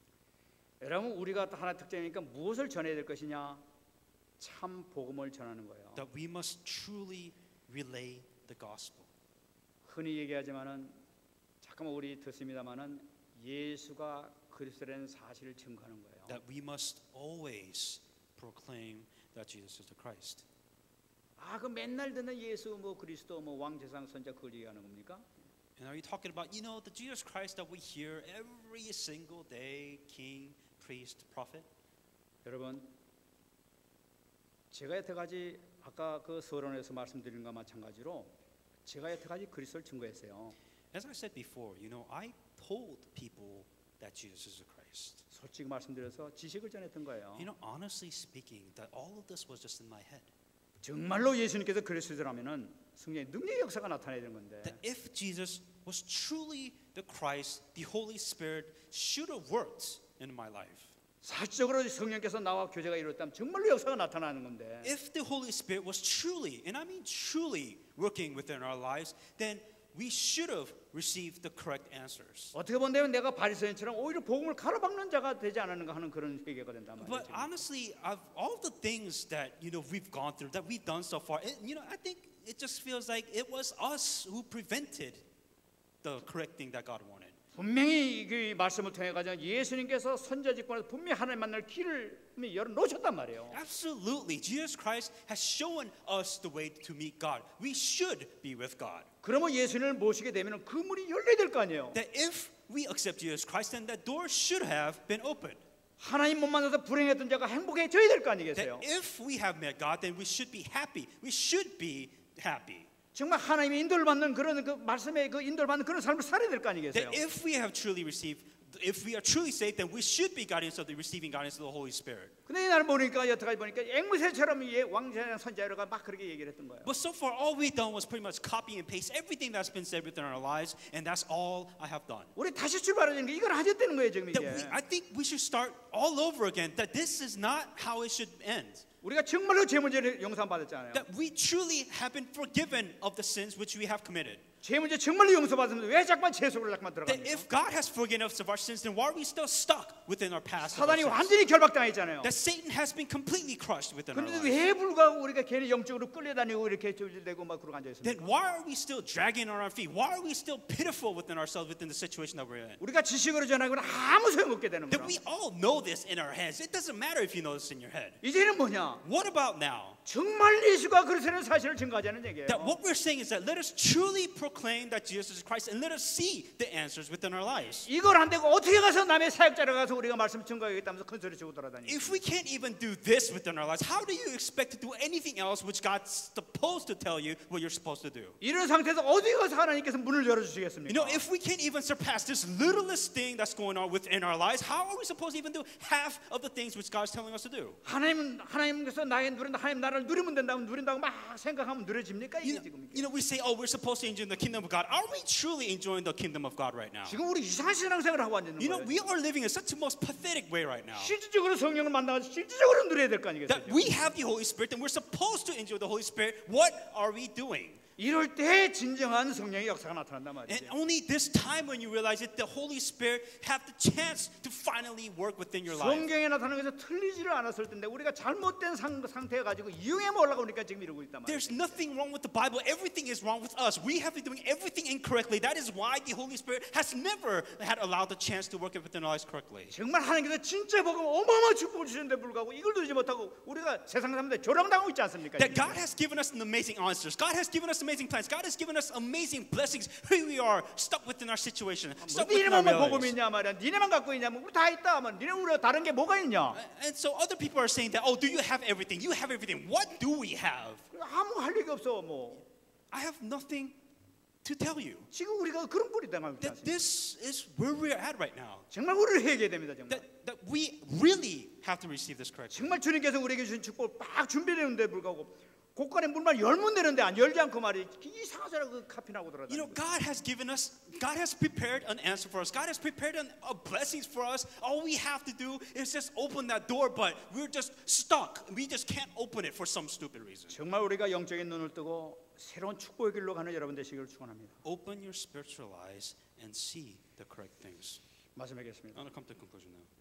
여러분 우리가 하나 특징이니까 무엇을 전해야 될 것이냐? 참 복음을 전하는 거예요. That we must truly relay the gospel. 흔히 얘기하지만은 잠깐만 우리 듣습니다만은 예수가 그리스도라는 사실을 증거하는 거예요. That we must always proclaim that Jesus is the Christ. 아, 그 맨날 듣는 예수 뭐 그리스도 뭐 왕제상 선자 그걸 얘기하는 겁니까? And are you talking about, you know, the Jesus Christ that we hear every single day, king, priest, prophet? 여러분, 제가 여태까지 아까 그 서론에서 말씀드린 것과 마찬가지로 제가 여태까지 그리스도를 증거했어요. As I said before, you know, I told people that Jesus is the Christ. 솔직히 말씀드려서 지식을 전했던 거예요. You know, honestly speaking, that all of this was just in my head. 정말로 예수님께서 그리스도라면은 성령의 능력의 역사가 나타나야 되는 건데. That if Jesus was truly the Christ, the Holy Spirit should have worked in my life. 사실적으로 성령께서 나와 교제가 이루어졌다면 정말로 역사가 나타나는 건데. If the Holy Spirit was truly, and I mean truly, working within our lives, then we should have received the correct answers. 어떻게 본다면 내가 바리새인처럼 오히려 복음을 가로막는 자가 되지 않았는가 하는 그런 회개가 된단 말이죠. But honestly, of all the things that you know we've gone through, that we've done so far, it, you know, I think it just feels like it was us who prevented the correct thing that God wanted. 분명히 그 말씀을 통해 가지고 예수님께서 선지자직권에서 분명히 하나님 만날 길을 열어 놓으셨단 말이에요. Absolutely, Jesus Christ has shown us the way to meet God. We should be with God. 그러면 예수님을 모시게 되면 그 문이 열려야 될 거 아니에요. That if we accept Jesus Christ, then that door should have been opened. 하나님 못 만나서 불행했던 자가 행복해져야 될 거 아니겠어요? That if we have met God, then we should be happy. We should be happy. 정말 하나님의 인도를 받는 그런 그 말씀의 그 인도를 받는 그런 삶을 살아야 될 거 아니겠어요? That if we have truly received, if we are truly saved, then we should be guidance of the receiving guidance of the Holy Spirit. 근데 이날 보니까 여태까지 보니까 앵무새처럼 예, 왕자랑 선자로가 막 그렇게 얘기를 했던 거예요. But so far, all we've done was pretty much copy and paste everything that's been said within our lives, and that's all I have done. 우리 다시 출발하는 게 이걸 하셨다는 거예요 지금 That we, 이제. I think we should start all over again. That this is not how it should end. 우리가 정말로 죄 문제를 용서 받았잖아요. That we truly have been forgiven of the sins which we have committed. 죄 문제 정말로 용서 받았는데 왜 자꾸만 죄 속으로 자꾸만 That 들어갑니까? if God has forgiven us of our sins, then why are we still stuck within our past? of our 사단이 sins? 완전히 결박당했잖아요. That Satan has been completely crushed within our 그런데 lives. 왜 불구하고 우리가 괜히 영적으로 끌려다니고 이렇게 조질되고 막 그러고 앉아 Then 있습니까? why are we still dragging on our feet? Why are we still pitiful within ourselves within the situation that we're in? 우리가 지식으로 전하고는 아무 소용없게 되는 That 거야. we all know this in our heads. It doesn't matter if you know this in your head. 이제는 뭐냐? What about now? 정말 예수가 그리스도라는 사실을 증거하자는 얘기예요. That what we're saying is that let us truly proclaim that Jesus is Christ and let us see the answers within our lives. 이걸 안 되고 어떻게 가서 남의 사역자로 가서 우리가 말씀 증거하겠다면서 큰 소리 치고 돌아다니고. If we can't even do this within our lives, how do you expect to do anything else which God's supposed to tell you what you're supposed to do? 이런 상태에서 어디 가서 하나님께서 문을 열어 You 주시겠습니까? know, if we can't even surpass this littlest thing that's going on within our lives, how are we supposed to even do half of the things which God's telling us to do? 하나님 하나님께서 나의 누린다 하나님 나를 누리면 된다고 누린다고 막 생각하면 누려집니까 You 이게 know, 지금? you know, we say, oh, we're supposed to enjoy the kingdom of God. Are we truly enjoying the kingdom of God right now? 지금 우리 이상한 신앙생활을 하고 앉는 You know, 거예요. we are living in such a most pathetic way right now. 실질적으로 성령을 만나서 실질적으로 누려야 될 거 아니겠어요? That we have the Holy Spirit and we're supposed to enjoy the Holy Spirit. What are we doing? 이럴 때 진정한 성령의 역사가 나타난단 And 말이죠. only this time when you realize it, the Holy Spirit have the chance to finally work within your life. 성경에 나타나는 것에서 틀리지를 않았을 텐데 우리가 잘못된 상, 상태에 가지고 이용해 올라가 보니까 지금 이러고 있단 말이에요. There's nothing wrong with the Bible. Everything is wrong with us. We have been doing everything incorrectly. That is why the Holy Spirit has never had allowed the chance to work within our lives correctly. 정말 하나님께서 진짜 복음 어마어마한 축복을 주시는데 불구하고 이걸 누리지 못하고 우리가 세상 사람들 조롱당하고 있지 않습니까? That God has given us an amazing answers. God has given us amazing plans. God has given us amazing blessings. Here we are stuck within our situation. 뭐 Stuck within our 니네만 뭐 복음이 realities. 있냐 말이야. 니네만 갖고 있냐? 뭐 우리 다 있다. 하면 니네 우리가 다른 게 뭐가 있냐? And so other people are saying that, oh, do you have everything? You have everything. What do we have? 아무 할 얘기 없어 뭐. I have nothing to tell you. 지금 우리가 그런 꼴이 당하고 있지 That 않습니까? this is where we're at right now. 정말 우리를 회개해야 됩니다. 정말. That, that we really have to receive this correction. 정말 주님께서 우리에게 주신 축복을 막 준비되는데 불구하고 곳간에 문만 열면 되는데 안 열지 않고 말이 이상하잖아 그 카피나고 You know, 돌아다니는. God has given us, God has prepared an answer for us. God has prepared an, a blessings for us. All we have to do is just open that door, but we're just stuck. We just can't open it for some stupid reason. 정말 우리가 영적인 눈을 뜨고 새로운 축복의 길로 가는 여러분 되시기를 축원합니다. Open your spiritual eyes and see the correct things. 말씀하겠습니다. I'm going to come to a conclusion now.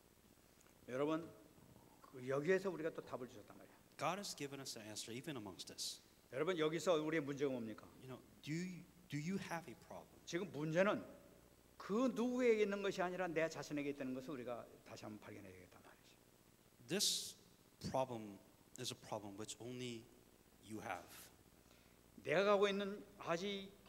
여러분 그 여기에서 우리가 또 답을 주셨단 말이에요. God has given us an answer even amongst us. 여러분 여기서 우리의 문제가 뭡니까? You know, do you, do you have a problem? 지금 문제는 그 누구에게 있는 것이 아니라 내 자신에게 있다는 것을 우리가 다시 한번 발견해야 되겠단 말이죠. This problem is a problem which only you have. 내가 가고 있는 아주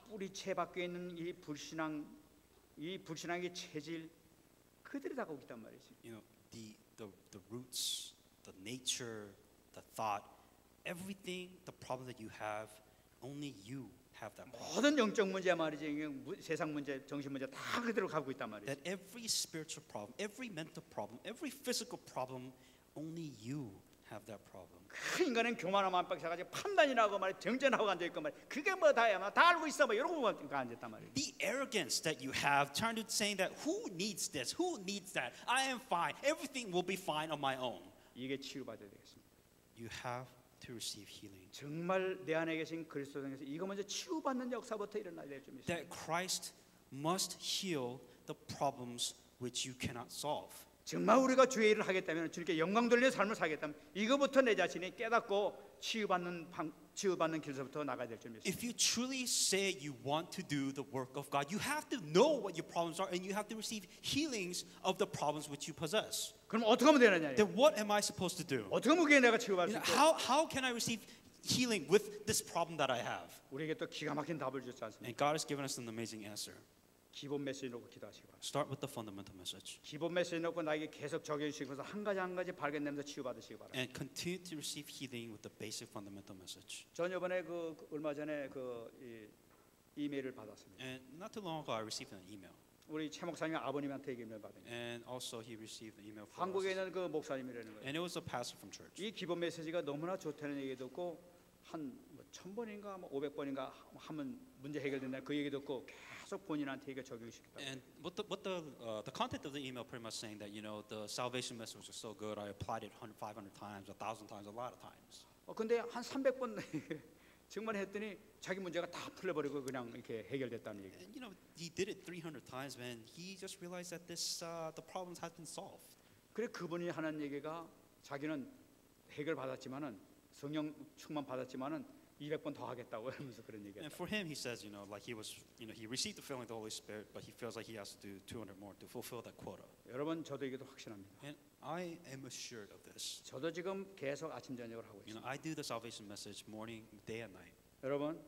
뿌리채 밖에 있는 이 불신앙, 이 불신앙의 체질 그들이 다가오고 있단 말이지. You know, the, the, the roots, the nature, the thought, everything, the problem that you have, only you have that problem. 모든 영적 문제 말이지, 이게 무- 세상 문제, 정신 문제 다 그대로 가고 있단 말이지. That every spiritual problem, every mental problem, every physical problem, only you have that problem. 그 인간은 교만함 안팎 사가지고 판단이라고 말해 정전하고 앉아 있고 말해. 그게 뭐 다야, 다 알고 있어, 뭐 이러고 앉았단 말이지. The arrogance that you have, trying to saying that who needs this, who needs that, I am fine, everything will be fine on my own. 이게 치유받아야 되겠습니다. You have to receive healing. 정말 내 안에 계신 그리스도 성에서 이거 먼저 치유받는 역사부터 일어나야 될 줄 믿습니다. That Christ must heal the problems which you cannot solve. 정말 우리가 주의 일을 하겠다면, 주님께 영광 돌리는 삶을 살겠다면 이거부터 내 자신이 깨닫고 치유받는 방, 치유받는 길서부터 나가야 될 줄 믿습니다. If you truly say you want to do the work of God, you have to know what your problems are and you have to receive healings of the problems which you possess. 그럼 어떻게 하면 되느냐? Then what am I supposed to do? 어떻게 하면 그게 내가 치유받을 You 수 know, 있고 how, how can I receive healing with this problem that I have? 우리에게 또 기가 막힌 답을 줬지 않습니까? And God has given us an amazing answer. 기본 메시지 놓고 기도하시기 바랍니다. Start with the fundamental message 기본 메시지 놓고 나에게 계속 적용시키면서 한 가지 한 가지 발견되면서 치유받으시기 바랍니다. and continue to receive healing with the basic fundamental message. 전 이번에 그, 그 얼마 전에 그 이, 이메일을 받았습니다. And not too long ago, I received an email. 우리 최 목사님 아버님한테 이메일 받은 거예요. And also, he received an email from 한국에 us. 있는 그 목사님이라는 거예요. And it was a pastor from church. 이 기본 메시지가 너무나 좋다는 얘기 듣고 한 천 번인가 뭐 오백 번인가 하면 문제 해결된다 그 얘기 듣고 계속 본인한테 이거 적용시켰다. And what the what the uh, the content of the email pretty much saying that you know the salvation message was so good, I applied it one hundred, five hundred times, a thousand times, a lot of times. 어 근데 한 삼백 번 정말 했더니 자기 문제가 다 풀려버리고 그냥 이렇게 해결됐다는 얘기. And you know he did it three hundred times, and he just realized that this uh, the problems has been solved. 그래 그분이 하는 얘기가 자기는 해결 받았지만은 성령 충만 받았지만은 이백 번 더 하겠다고 하면서 그런 얘기했다. And for him, he says, you know, like he was, you know, he received the filling of the Holy Spirit, but he feels like he has to do two hundred more to fulfill that quota. 여러분 저도 이게도 확신합니다. And I am assured of this. 저도 지금 계속 아침 저녁을 하고 You know, 있습니다. I do the salvation message morning, day and night. 여러분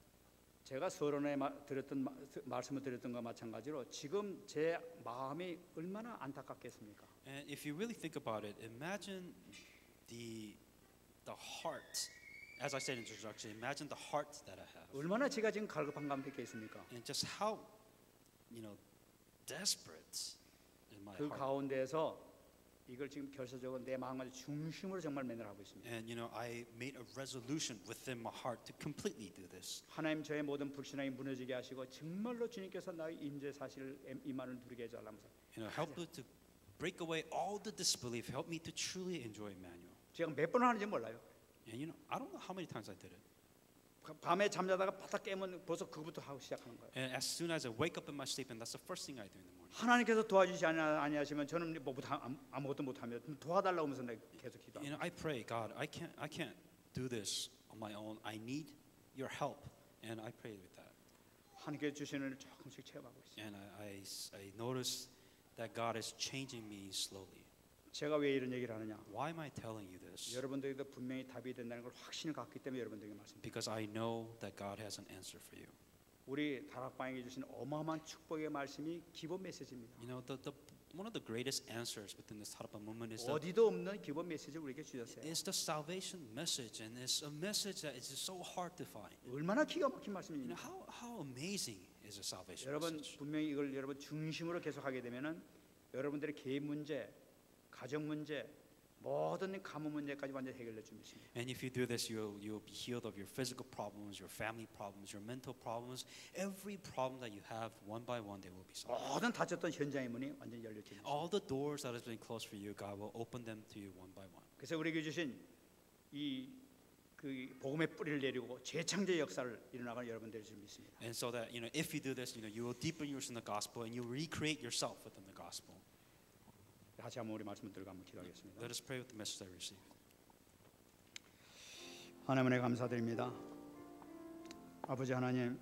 제가 서론에 마, 드렸던 마, 말씀을 드렸던 것과 마찬가지로 지금 제 마음이 얼마나 안타깝겠습니까? And if you really think about it, imagine the the heart. As I said in introduction, imagine the heart that I have, 얼마나 제가 지금 갈급한 가운데 있겠습니까? and just how, you know, desperate in my 그 heart. 가운데에서 이걸 지금 결사적으로 내 마음의 중심으로 정말 매너하고 있습니다. And you know, I made a resolution within my heart to completely do this. 하나님 저의 모든 불신앙이 무너지게 하시고 정말로 주님께서 나의 임재 사실을 이만을 누리게 해달라면서 You know, help me to break away all the disbelief. Help me to truly enjoy Emmanuel. 제가 몇 번 하는지 몰라요. And you know, I don't know how many times I did it. 밤에 잠자다가 바닥 깨면 벌써 그거부터 하고 시작하는 거예요. And as soon as I wake up in my sleep, and that's the first thing I do in the morning. 하나님께서 도와주지 아니- 아니하시면 저는 뭐 못- 아무- 아무것도 못하며 도와달라고 하면서 내가 계속 You 기도합니다. know, I pray, God, I can't, I can't do this on my own. I need your help, and I pray with that. 하나님께 주시는 을 조금씩 체험하고 있어요. And I, I, I notice that God is changing me slowly. 제가 왜 이런 얘기를 하느냐? Why am I telling you this? 여러분들에게도 분명히 답이 된다는 걸 확신을 갖기 때문에 여러분들에게 말씀드립니다. Because I know that God has an answer for you. 우리 다락방에게 주신 어마어마한 축복의 말씀이 기본 메시지입니다. You know, the, the one of the greatest answers within this type of movement is the 어디도 없는 기본 메시지를 우리에게 주셨어요. is the salvation message, and it's a message that is just so hard to find. 얼마나 기가 막힌 You know, 말씀입니까? how how amazing is the salvation 여러분 message? 분명히 이걸 여러분 중심으로 계속하게 되면은 여러분들의 개인 문제, 가정 문제, 모든 가문 문제까지 완전히 해결될 줄 믿습니다. And if you do this, you'll you'll be healed of your physical problems, your family problems, your mental problems. Every problem that you have, one by one, they will be solved. 모든 닫혔던 현장의 문이 완전히 열릴 줄 믿습니다. All the doors that has been closed for you, God will open them to you one by one. 그래서 우리에게 주신 이 그 복음의 뿌리를 내리고 재창조의 역사를 일어나가는 여러분들이 줄 믿습니다. And so that you know, if you do this, you know, you will deepen yourself in the gospel, and you recreate yourself within the gospel. 다시 한번 우리 말씀을 들고 한번 기도하겠습니다. Let us pray with the message that we received. 하나님의 감사드립니다. 아버지 하나님,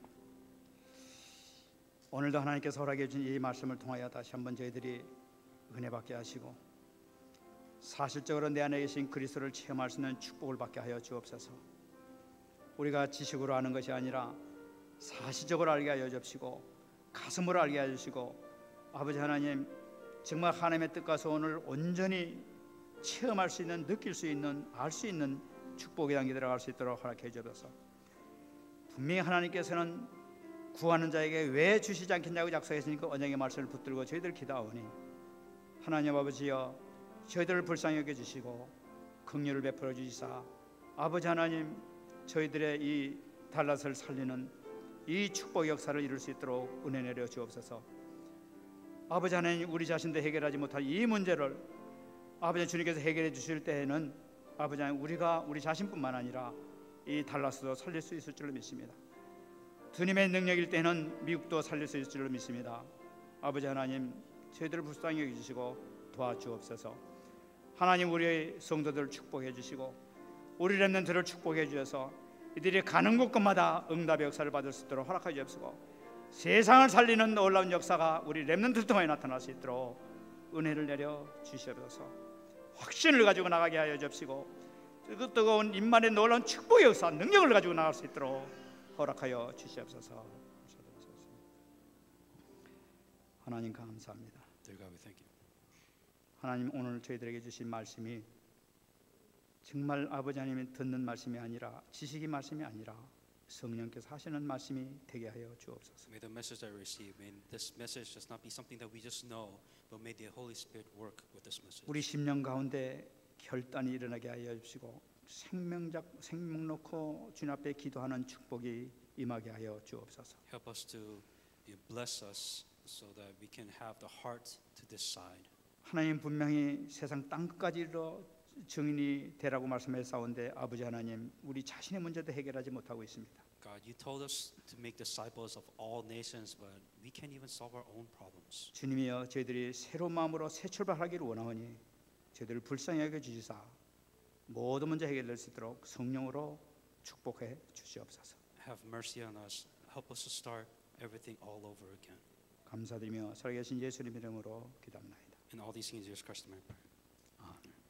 오늘도 하나님께서 허락해 주신 이 말씀을 통하여 다시 한번 저희들이 은혜 받게 하시고 사실적으로 내 안에 계신 그리스도를 체험할 수 있는 축복을 받게 하여 주옵소서. 우리가 지식으로 아는 것이 아니라 사실적으로 알게 하여 주시고 가슴으로 알게 하여 주시고 아버지 하나님 정말 하나님의 뜻과 소원을 온전히 체험할 수 있는, 느낄 수 있는, 알 수 있는 축복의 단계에 들어갈 수 있도록 허락해 주옵소서. 분명히 하나님께서는 구하는 자에게 왜 주시지 않겠냐고 약속하시니까 언약의 말씀을 붙들고 저희들 기도하오니 하나님 아버지여 저희들을 불쌍히 여겨주시고 긍휼을 베풀어 주시사 아버지 하나님 저희들의 이 달랏을 살리는 이 축복 역사를 이룰 수 있도록 은혜 내려 주옵소서. 아버지 하나님 우리 자신도 해결하지 못할 이 문제를 아버지 주님께서 해결해 주실 때에는 아버지 하나님 우리가 우리 자신뿐만 아니라 이 달랏도 살릴 수 있을 줄로 믿습니다. 주님의 능력일 때는 미국도 살릴 수 있을 줄로 믿습니다. 아버지 하나님 저희들을 불쌍히 여기시고 도와주옵소서. 하나님 우리의 성도들을 축복해 주시고 우리 렘넌트를 축복해 주셔서 이들이 가는 곳곳마다 응답의 역사를 받을 수 있도록 허락하여 주옵소서. 세상을 살리는 놀라운 역사가 우리 렘넌트를 통해 나타날 수 있도록 은혜를 내려 주시옵소서. 확신을 가지고 나가게 하여 주옵시고 그 뜨거운 임만의 놀라운 축복의 역사, 능력을 가지고 나갈 수 있도록 허락하여 주시옵소서. 하나님 감사합니다. Dear God, we thank you. 하나님 오늘 저희들에게 주신 말씀이 정말 아버지 하나님이 듣는 말씀이 아니라 지식의 말씀이 아니라 성령께서 하시는 말씀이 되게 하여 주옵소서. May the message that we receive, may this message just not be something that we just know, but may the Holy Spirit work with this message. 우리 심령 가운데 결단이 일어나게 하여 주시고 생명작 생명 놓고 주님 앞에 기도하는 축복이 임하게 하여 주옵소서. Help us to you bless us so that we can have the heart to decide. 하나님 분명히 세상 땅끝까지 이르러 증인이 되라고 말씀하셨사온데 아버지 하나님 우리 자신의 문제도 해결하지 못하고 있습니다. God, you told us to make disciples of all nations, but we can't even solve our own problems. 주님이여 저희들이 새로운 마음으로 새 출발하기를 원하오니 저희들을 불쌍히 여겨 주시사 모든 문제 해결될 수 있도록 성령으로 축복해 주시옵소서. Have mercy on us. Help us to start everything all over again. 감사드리며 살아계신 예수님 이름으로 기도합니다. And all these things, Jesus Christ, in my prayer. 아멘.